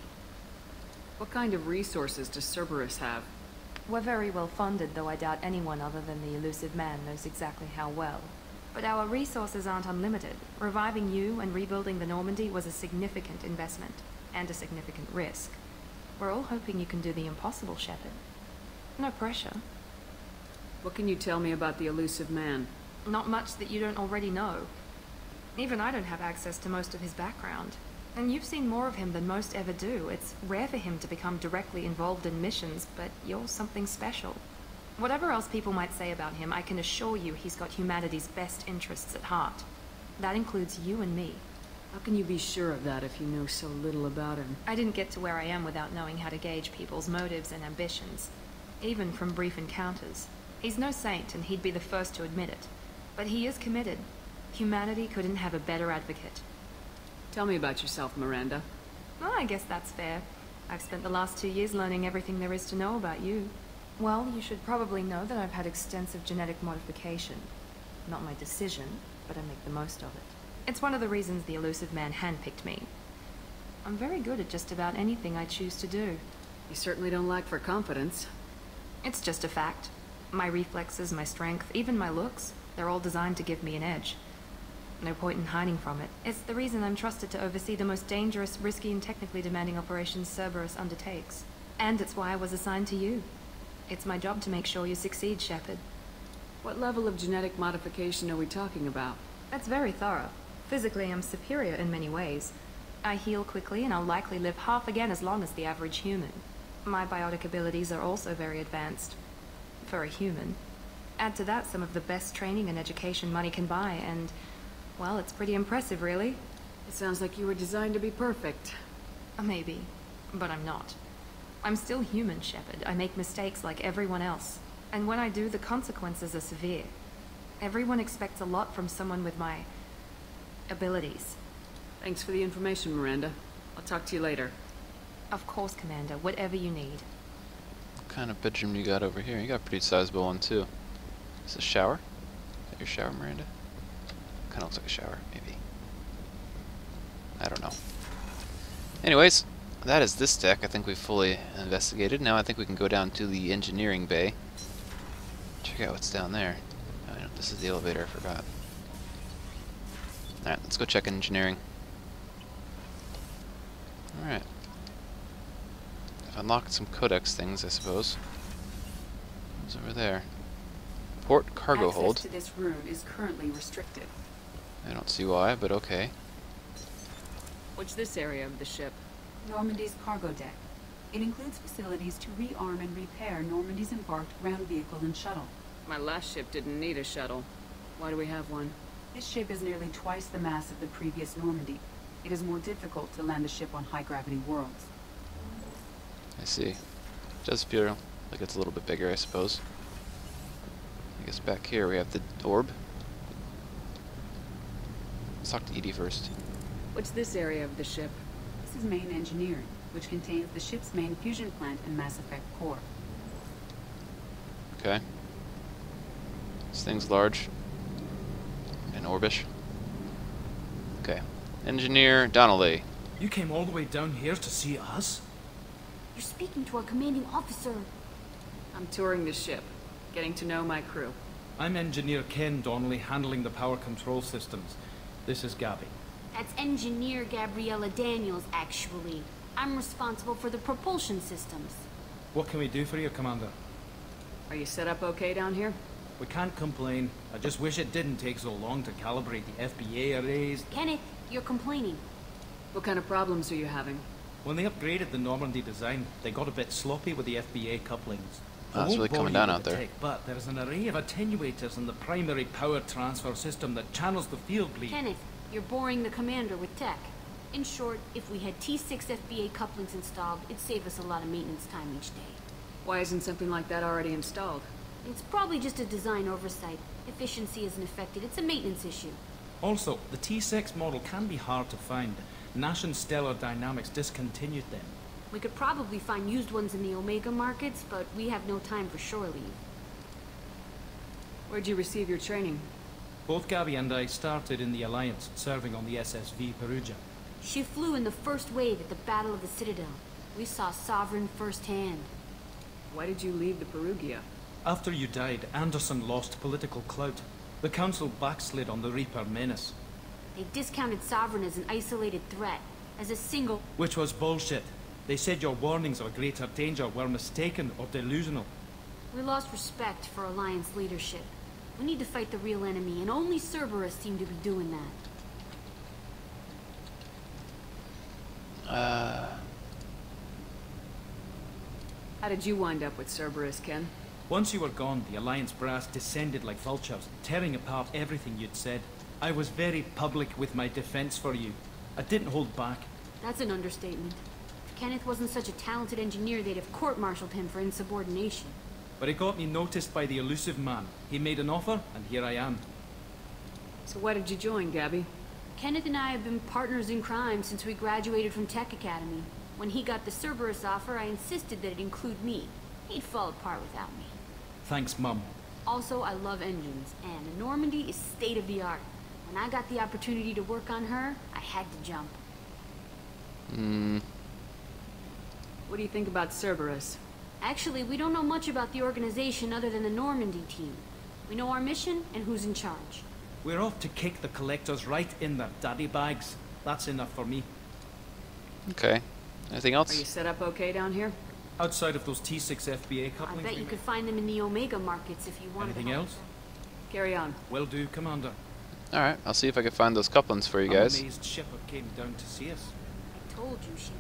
What kind of resources does Cerberus have? We're very well funded, though I doubt anyone other than the elusive man knows exactly how well. But our resources aren't unlimited. Reviving you and rebuilding the Normandy was a significant investment, and a significant risk. We're all hoping you can do the impossible, Shepard. No pressure. What can you tell me about the elusive man? Not much that you don't already know. Even I don't have access to most of his background. And you've seen more of him than most ever do. It's rare for him to become directly involved in missions, but you're something special. Whatever else people might say about him, I can assure you he's got humanity's best interests at heart. That includes you and me. How can you be sure of that if you know so little about him? I didn't get to where I am without knowing how to gauge people's motives and ambitions, even from brief encounters. He's no saint, and he'd be the first to admit it. But he is committed. Humanity couldn't have a better advocate. Tell me about yourself, Miranda. Well, I guess that's fair. I've spent the last 2 years learning everything there is to know about you. Well, you should probably know that I've had extensive genetic modification. Not my decision, but I make the most of it. It's one of the reasons the elusive man handpicked me. I'm very good at just about anything I choose to do. You certainly don't lack for confidence. It's just a fact. My reflexes, my strength, even my looks, they're all designed to give me an edge. No point in hiding from it. It's the reason I'm trusted to oversee the most dangerous, risky, and technically demanding operations Cerberus undertakes. And it's why I was assigned to you. It's my job to make sure you succeed, Shepard. What level of genetic modification are we talking about? That's very thorough. Physically, I'm superior in many ways. I heal quickly, and I'll likely live half again as long as the average human. My biotic abilities are also very advanced. For a human. Add to that some of the best training and education money can buy, and... well, it's pretty impressive, really. It sounds like you were designed to be perfect. Maybe, but I'm not. I'm still human, Shepard. I make mistakes like everyone else. And when I do, the consequences are severe. Everyone expects a lot from someone with my... abilities. Thanks for the information, Miranda. I'll talk to you later. Of course, Commander. Whatever you need. What kind of bedroom you got over here? You got a pretty sizable one, too. Is this a shower? Is that your shower, Miranda? Kind of looks like a shower, maybe. I don't know. Anyways, that is this deck. I think we've fully investigated. Now I think we can go down to the engineering bay. Check out what's down there. Oh, no, this is the elevator, I forgot. Alright, let's go check engineering. Alright. I've unlocked some codex things, I suppose. What's over there? Port cargo hold. Access to this room is currently restricted. I don't see why, but okay. What's this area of the ship? Normandy's cargo deck. It includes facilities to rearm and repair Normandy's embarked ground vehicle and shuttle. My last ship didn't need a shuttle. Why do we have one? This ship is nearly twice the mass of the previous Normandy. It is more difficult to land a ship on high-gravity worlds. I see. It does feel like it's a little bit bigger, I suppose. I guess back here we have the orb. Let's talk to EDI first. What's this area of the ship? This is main engineering, which contains the ship's main fusion plant and Mass Effect core. Okay. This thing's large. And orbish. Okay. Engineer Donnelly. You came all the way down here to see us? You're speaking to our commanding officer. I'm touring the ship, getting to know my crew. I'm Engineer Ken Donnelly, handling the power control systems. This is Gabby. That's Engineer Gabriella Daniels, actually. I'm responsible for the propulsion systems. What can we do for you, Commander? Are you set up okay down here? We can't complain. I just wish it didn't take so long to calibrate the FBA arrays. Kenneth, you're complaining. What kind of problems are you having? When they upgraded the Normandy design, they got a bit sloppy with the FBA couplings. Oh, it's really coming down out there. Tech, but there is an array of attenuators in the primary power transfer system that channels the field bleed. Kenneth, you're boring the commander with tech. In short, if we had T6 FBA couplings installed, it'd save us a lot of maintenance time each day. Why isn't something like that already installed? It's probably just a design oversight. Efficiency isn't affected. It's a maintenance issue. Also, the T6 model can be hard to find. Nash and Stellar Dynamics discontinued them. We could probably find used ones in the Omega markets, but we have no time for shore leave. Where'd you receive your training? Both Gabby and I started in the Alliance, serving on the SSV Perugia. She flew in the first wave at the Battle of the Citadel. We saw Sovereign firsthand. Why did you leave the Perugia? After you died, Anderson lost political clout. The Council backslid on the Reaper menace. They discounted Sovereign as an isolated threat, as a single... Which was bullshit. They said your warnings of greater danger were mistaken or delusional. We lost respect for Alliance leadership. We need to fight the real enemy, and only Cerberus seem to be doing that. How did you wind up with Cerberus, Ken? Once you were gone, the Alliance brass descended like vultures, tearing apart everything you'd said. I was very public with my defense for you. I didn't hold back. That's an understatement. If Kenneth wasn't such a talented engineer, they'd have court-martialed him for insubordination. But it got me noticed by the elusive man. He made an offer, and here I am. So why did you join, Gabby? Kenneth and I have been partners in crime since we graduated from Tech Academy. When he got the Cerberus offer, I insisted that it include me. He'd fall apart without me. Thanks, Mum. Also, I love engines, and the Normandy is state-of-the-art. When I got the opportunity to work on her, I had to jump. What do you think about Cerberus? Actually, we don't know much about the organization other than the Normandy team. We know our mission and who's in charge. We're off to kick the Collectors right in their daddy bags. That's enough for me. Okay. Anything else? Are you set up okay down here? Outside of those T6 FBA couplings. I bet you could find them in the Omega markets if you wanted. Anything else? Carry on. Will do, Commander. Alright, I'll see if I can find those couplings for you guys. I'm amazed Shepard came down to see us. I told you she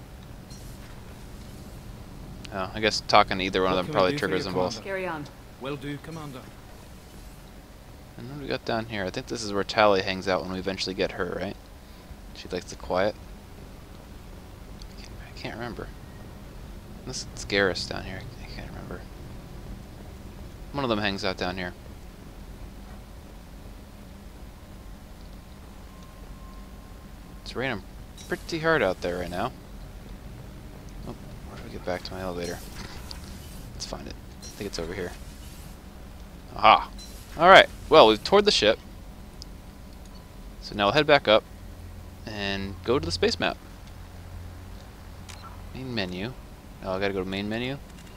would. Oh, I guess talking to either one of them probably triggers them both. Carry on. Will do, Commander. And what do we got down here? I think this is where Tali hangs out when we eventually get her, right? She likes the quiet. I can't remember. This is Garrus down here. I can't remember. One of them hangs out down here. It's raining pretty hard out there right now. Oh, where do we get back to my elevator? Let's find it. I think it's over here. Aha! Alright, well, we've toured the ship. So now we'll head back up and go to the space map. Main menu. Oh, I gotta go to main menu.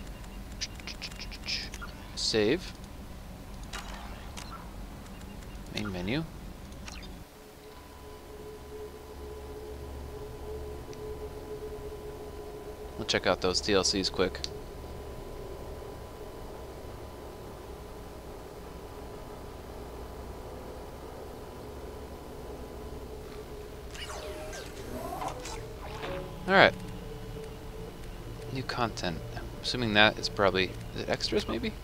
Save. Main menu. We'll check out those DLCs quick. Alright. New content. I'm assuming that is probably... Is it extras, maybe?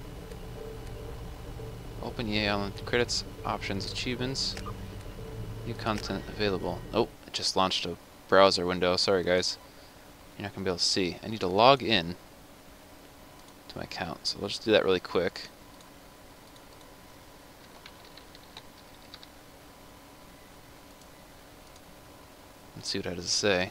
Open EA Island credits, options, achievements. New content available. Oh, it just launched a browser window. Sorry, guys. You're not going to be able to see. I need to log in to my account. So we'll just do that really quick. Let's see what it has to say.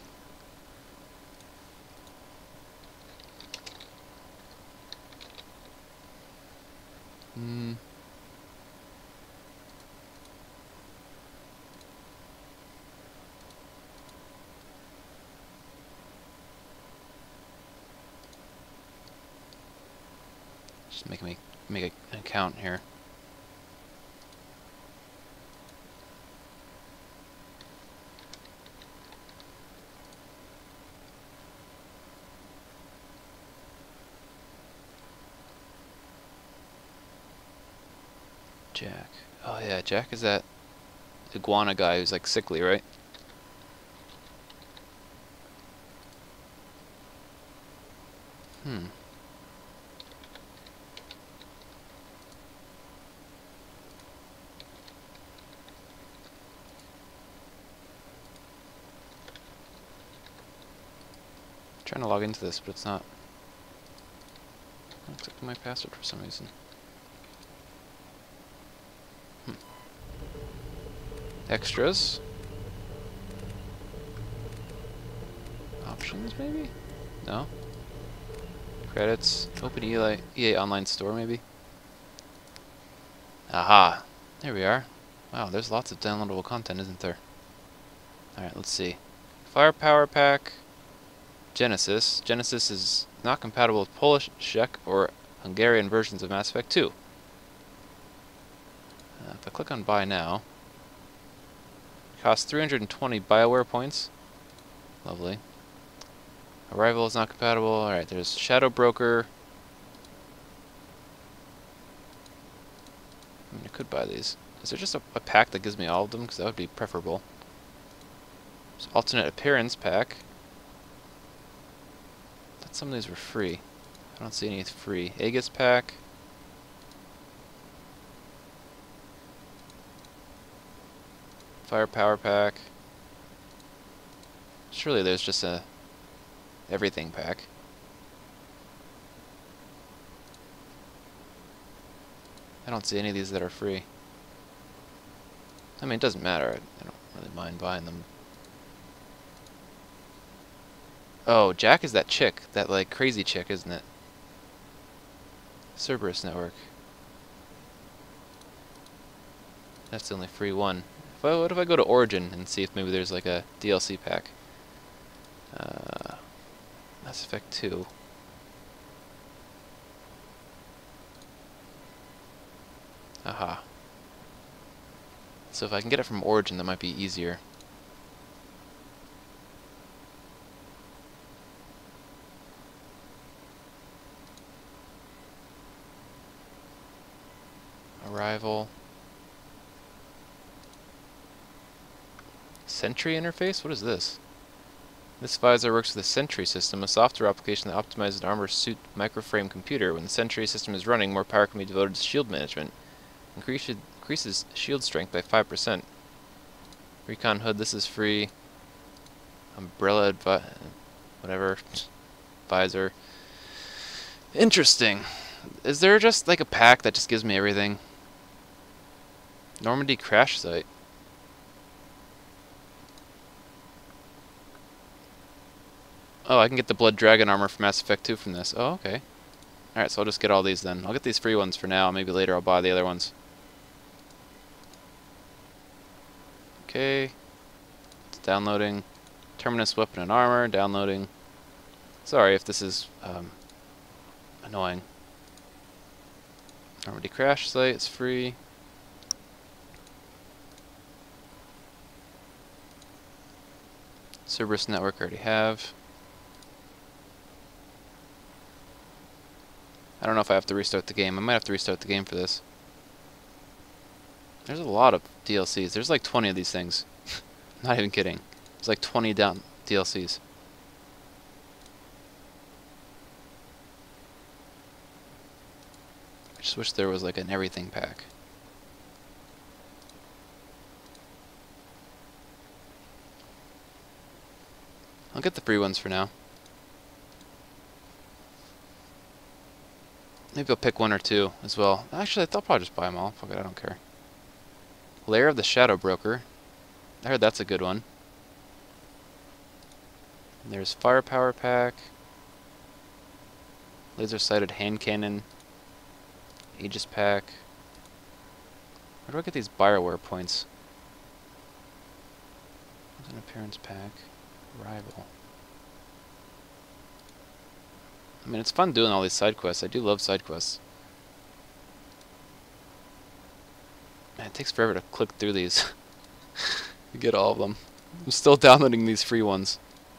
Just make an account here. Jack. Oh yeah, Jack is that iguana guy who's like sickly, right? Trying to log into this, but it's not accepting my password for some reason. Extras. Options, maybe? No. Credits. Open EA Online Store, maybe? Aha. There we are. Wow, there's lots of downloadable content, isn't there? Alright, let's see. Firepower pack. Genesis. Genesis is not compatible with Polish, Czech, or Hungarian versions of Mass Effect 2. If I click on buy now, it costs 320 BioWare points. Lovely. Arrival is not compatible. Alright, there's Shadow Broker. I mean, I could buy these. Is there just a pack that gives me all of them? Because that would be preferable. There's Alternate Appearance pack. I thought some of these were free. I don't see any free. Aegis pack. Firepower pack. Surely there's just a everything pack. I don't see any of these that are free. I mean, it doesn't matter. I don't really mind buying them. Oh, Jack is that chick. That, like, crazy chick, isn't it? Cerberus Network. That's the only free one. What if I go to Origin and see if maybe there's, like, a DLC pack? Mass Effect 2. Aha. So if I can get it from Origin, that might be easier. Arrival. Sentry interface? What is this? This visor works with the Sentry system, a software application that optimizes an armor suit microframe computer. When the Sentry system is running, more power can be devoted to shield management. Increases shield strength by 5%. Recon hood, this is free. Umbrella, whatever. Visor. Interesting. Is there just like a pack that just gives me everything? Normandy crash site. Oh, I can get the Blood Dragon armor from Mass Effect 2 from this. Oh, okay. Alright, so I'll just get all these then. I'll get these free ones for now. Maybe later I'll buy the other ones. Okay. It's downloading. Terminus weapon and armor. Downloading. Sorry if this is annoying. Normandy crash site. It's free. Cerberus Network I already have. I don't know if I have to restart the game. I might have to restart the game for this. There's a lot of DLCs. There's like 20 of these things. Not even kidding. There's like 20 down DLCs. I just wish there was like an everything pack. I'll get the free ones for now. Maybe I'll pick one or two as well. Actually, I'll probably just buy them all. Fuck it, I don't care. Lair of the Shadow Broker. I heard that's a good one. And there's Firepower Pack. Laser-sighted hand cannon. Aegis Pack. Where do I get these BioWare points? There's an appearance pack. Rival. I mean, it's fun doing all these side quests. I do love side quests. Man, it takes forever to click through these. You get all of them. I'm still downloading these free ones.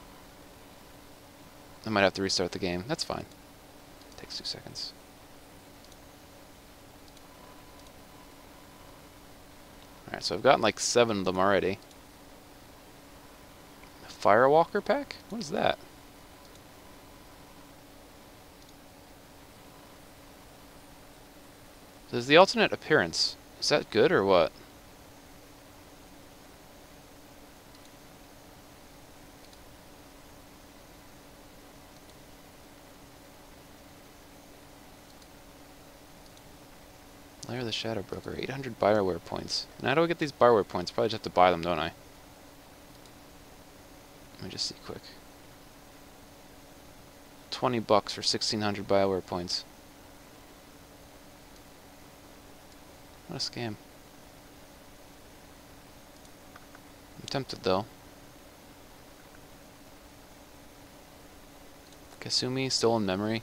I might have to restart the game. That's fine. It takes 2 seconds. Alright, so I've gotten like 7 of them already. Firewalker pack? What is that? There's the alternate appearance. Is that good or what? Lair of the Shadow Broker. 800 BioWare points. And how do I get these BioWare points? Probably just have to buy them, don't I? Let me just see quick. $20 for 1,600 BioWare points. What a scam. tempted though. Kasumi, stolen memory.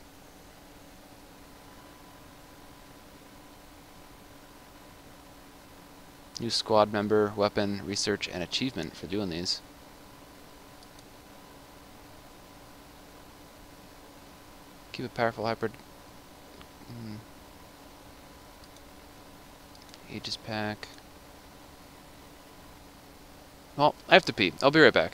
New squad member, weapon, research, and achievement for doing these. Keep a powerful hybrid. Aegis pack. Well, I have to pee. I'll be right back.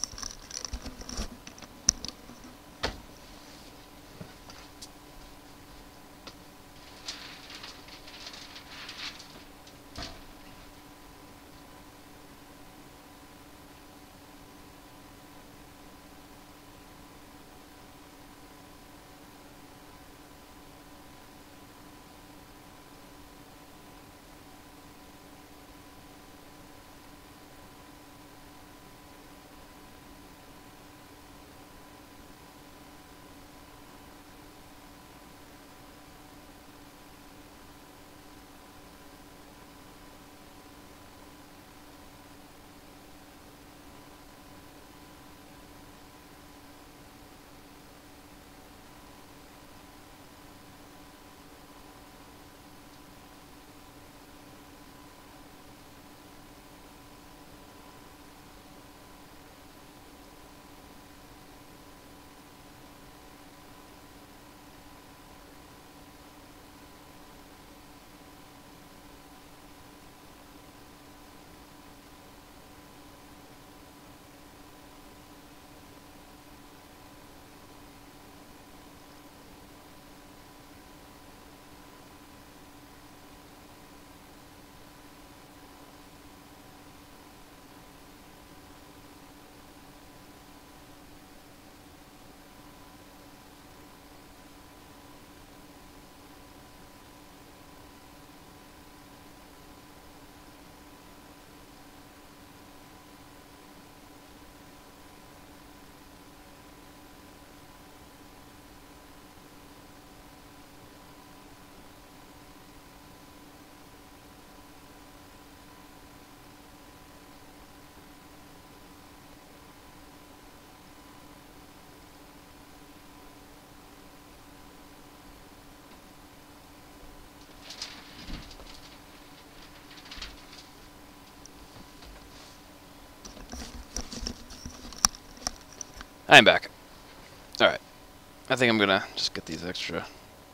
I'm back. Alright. I think I'm gonna just get these extra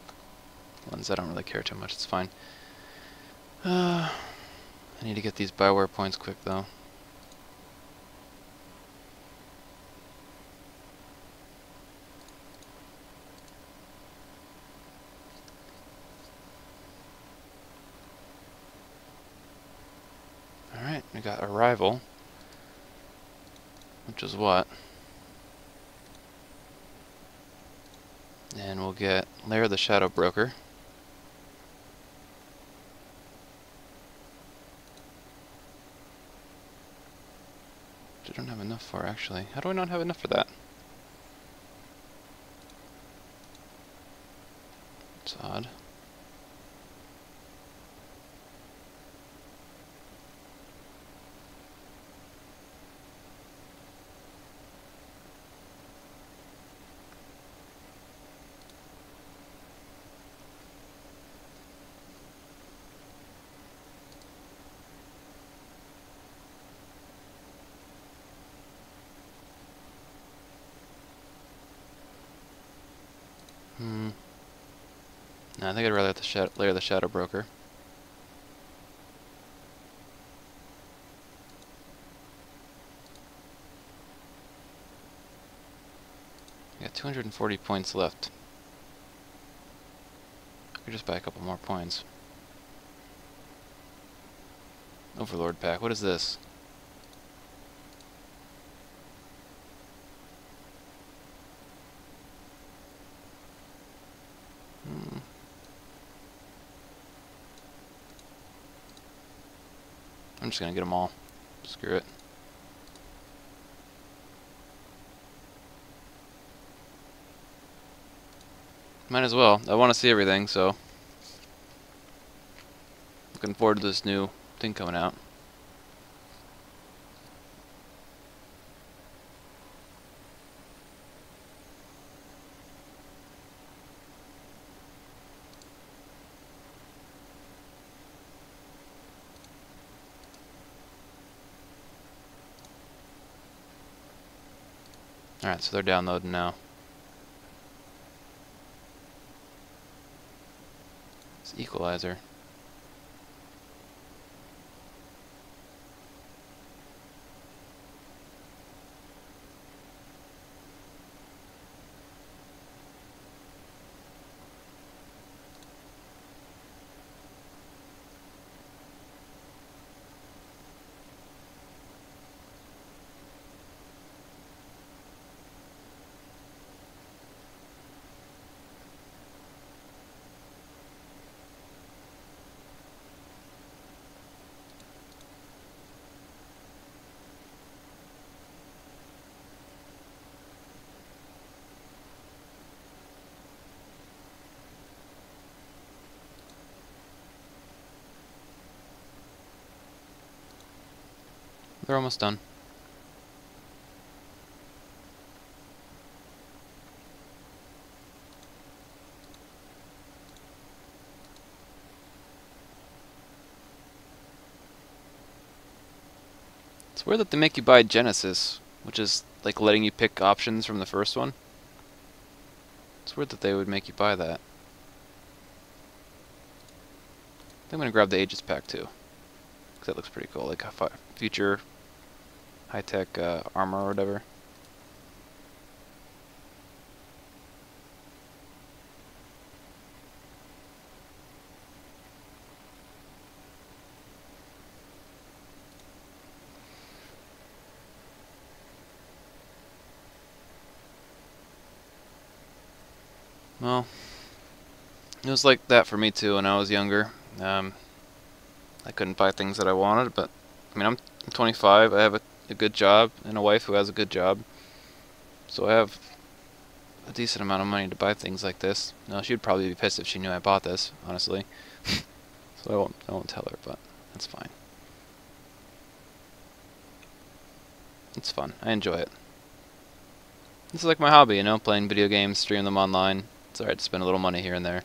ones. I don't really care too much. It's fine. I need to get these Bioware points quick, though. Alright, we got Arrival. Which is what? And we'll get Lair of the Shadow Broker. Which I don't have enough for, actually. How do I not have enough for that? It's odd. No, I think I'd rather have the Lair of the Shadow Broker. I got 240 points left. I could just buy a couple more points. Overlord pack. What is this? I'm just gonna get them all. Screw it. Might as well. I want to see everything, so looking forward to this new thing coming out. Alright, so they're downloading now. It's Equalizer. They're almost done. It's weird that they make you buy Genesis, which is like letting you pick options from the first one. It's weird that they would make you buy that. I think I'm gonna grab the Aegis pack too, because that looks pretty cool, like a future high-tech armor or whatever. Well, it was like that for me too when I was younger. I couldn't buy things that I wanted, but I mean, I'm 25, I have a good job and a wife who has a good job, so I have a decent amount of money to buy things like this. Now, she'd probably be pissed if she knew I bought this, honestly. So I won't tell her, but that's fine. It's fun. I enjoy it. This is like my hobby, you know, playing video games, stream them online. It's alright to spend a little money here and there.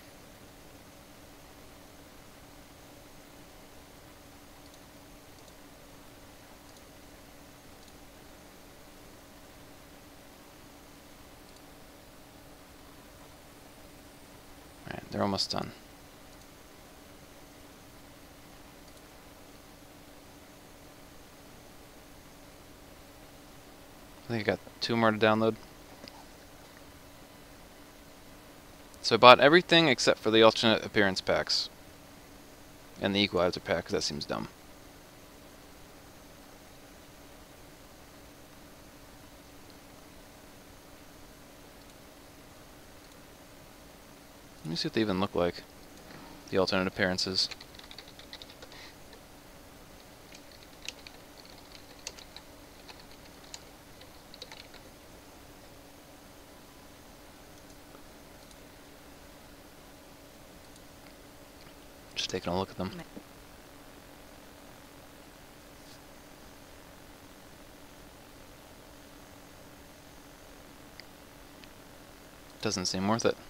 Alright, they're almost done. I think I got 2 more to download. So I bought everything except for the alternate appearance packs. And the Equalizer pack, because that seems dumb. Let me see what they even look like. The alternate appearances. Just taking a look at them. Doesn't seem worth it.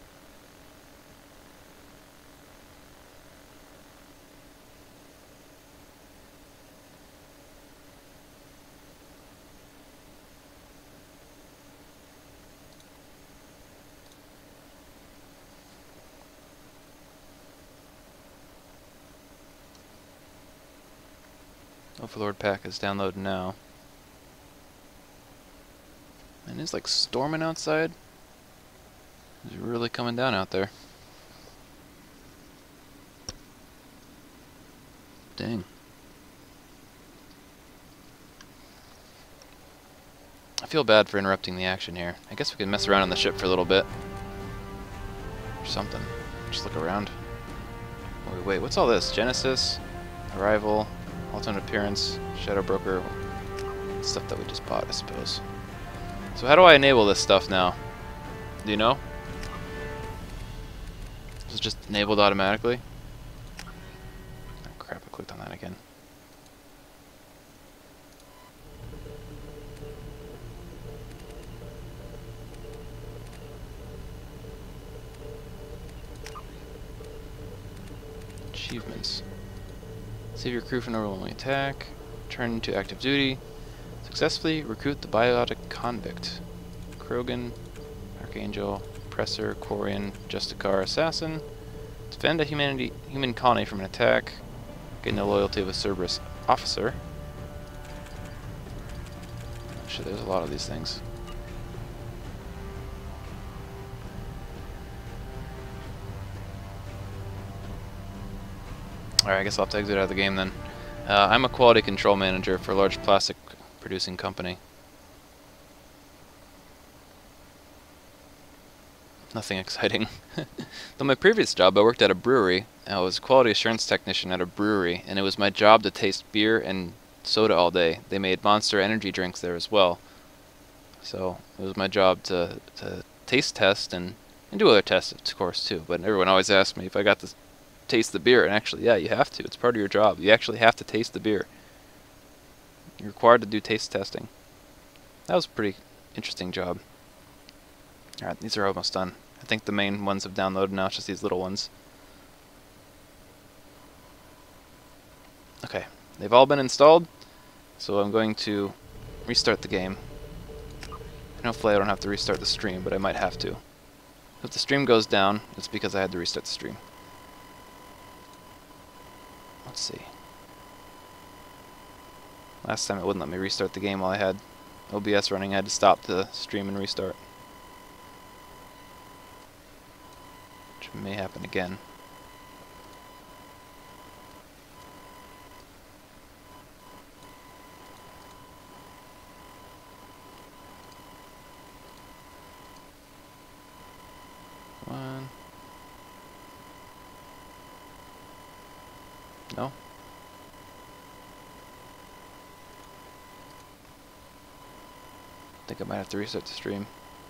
Overlord pack is downloading now. And it's like storming outside. It's really coming down out there. Dang. I feel bad for interrupting the action here. I guess we can mess around on the ship for a little bit. Or something. Just look around. Wait, what's all this? Genesis, Arrival, Alternate Appearance, Shadow Broker, stuff that we just bought, I suppose. So how do I enable this stuff now? Do you know? Is it just enabled automatically? Oh crap, I clicked on that again. Achievements. Save your crew from an overwhelming attack. Return to active duty. Successfully recruit the biotic convict. Krogan, Archangel, Oppressor, Quarian, Justicar, Assassin. Defend a human colony from an attack. Gain the loyalty of a Cerberus officer. Shit, there's a lot of these things. Alright, I guess I'll have to exit out of the game then. I'm a quality control manager for a large plastic producing company. Nothing exciting. Though my previous job, I worked at a brewery. I was a quality assurance technician at a brewery, and it was my job to taste beer and soda all day. They made Monster energy drinks there as well. So it was my job to taste test and do other tests, of course, too. But everyone always asked me if I got to taste the beer, and actually, yeah, you have to. It's part of your job. You actually have to taste the beer. You're required to do taste testing. That was a pretty interesting job. Alright, these are almost done. I think the main ones have downloaded now, it's just these little ones. Okay, they've all been installed, so I'm going to restart the game. And hopefully I don't have to restart the stream, but I might have to. If the stream goes down, it's because I had to restart the stream. Let's see. Last time it wouldn't let me restart the game while I had OBS running. I had to stop the stream and restart. Which may happen again. Come on. No? I think I might have to restart the stream.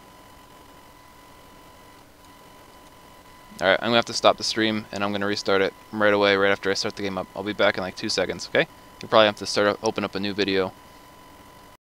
Alright, I'm going to have to stop the stream, and I'm going to restart it right away, right after I start the game up. I'll be back in like 2 seconds, okay? You'll probably have to open up a new video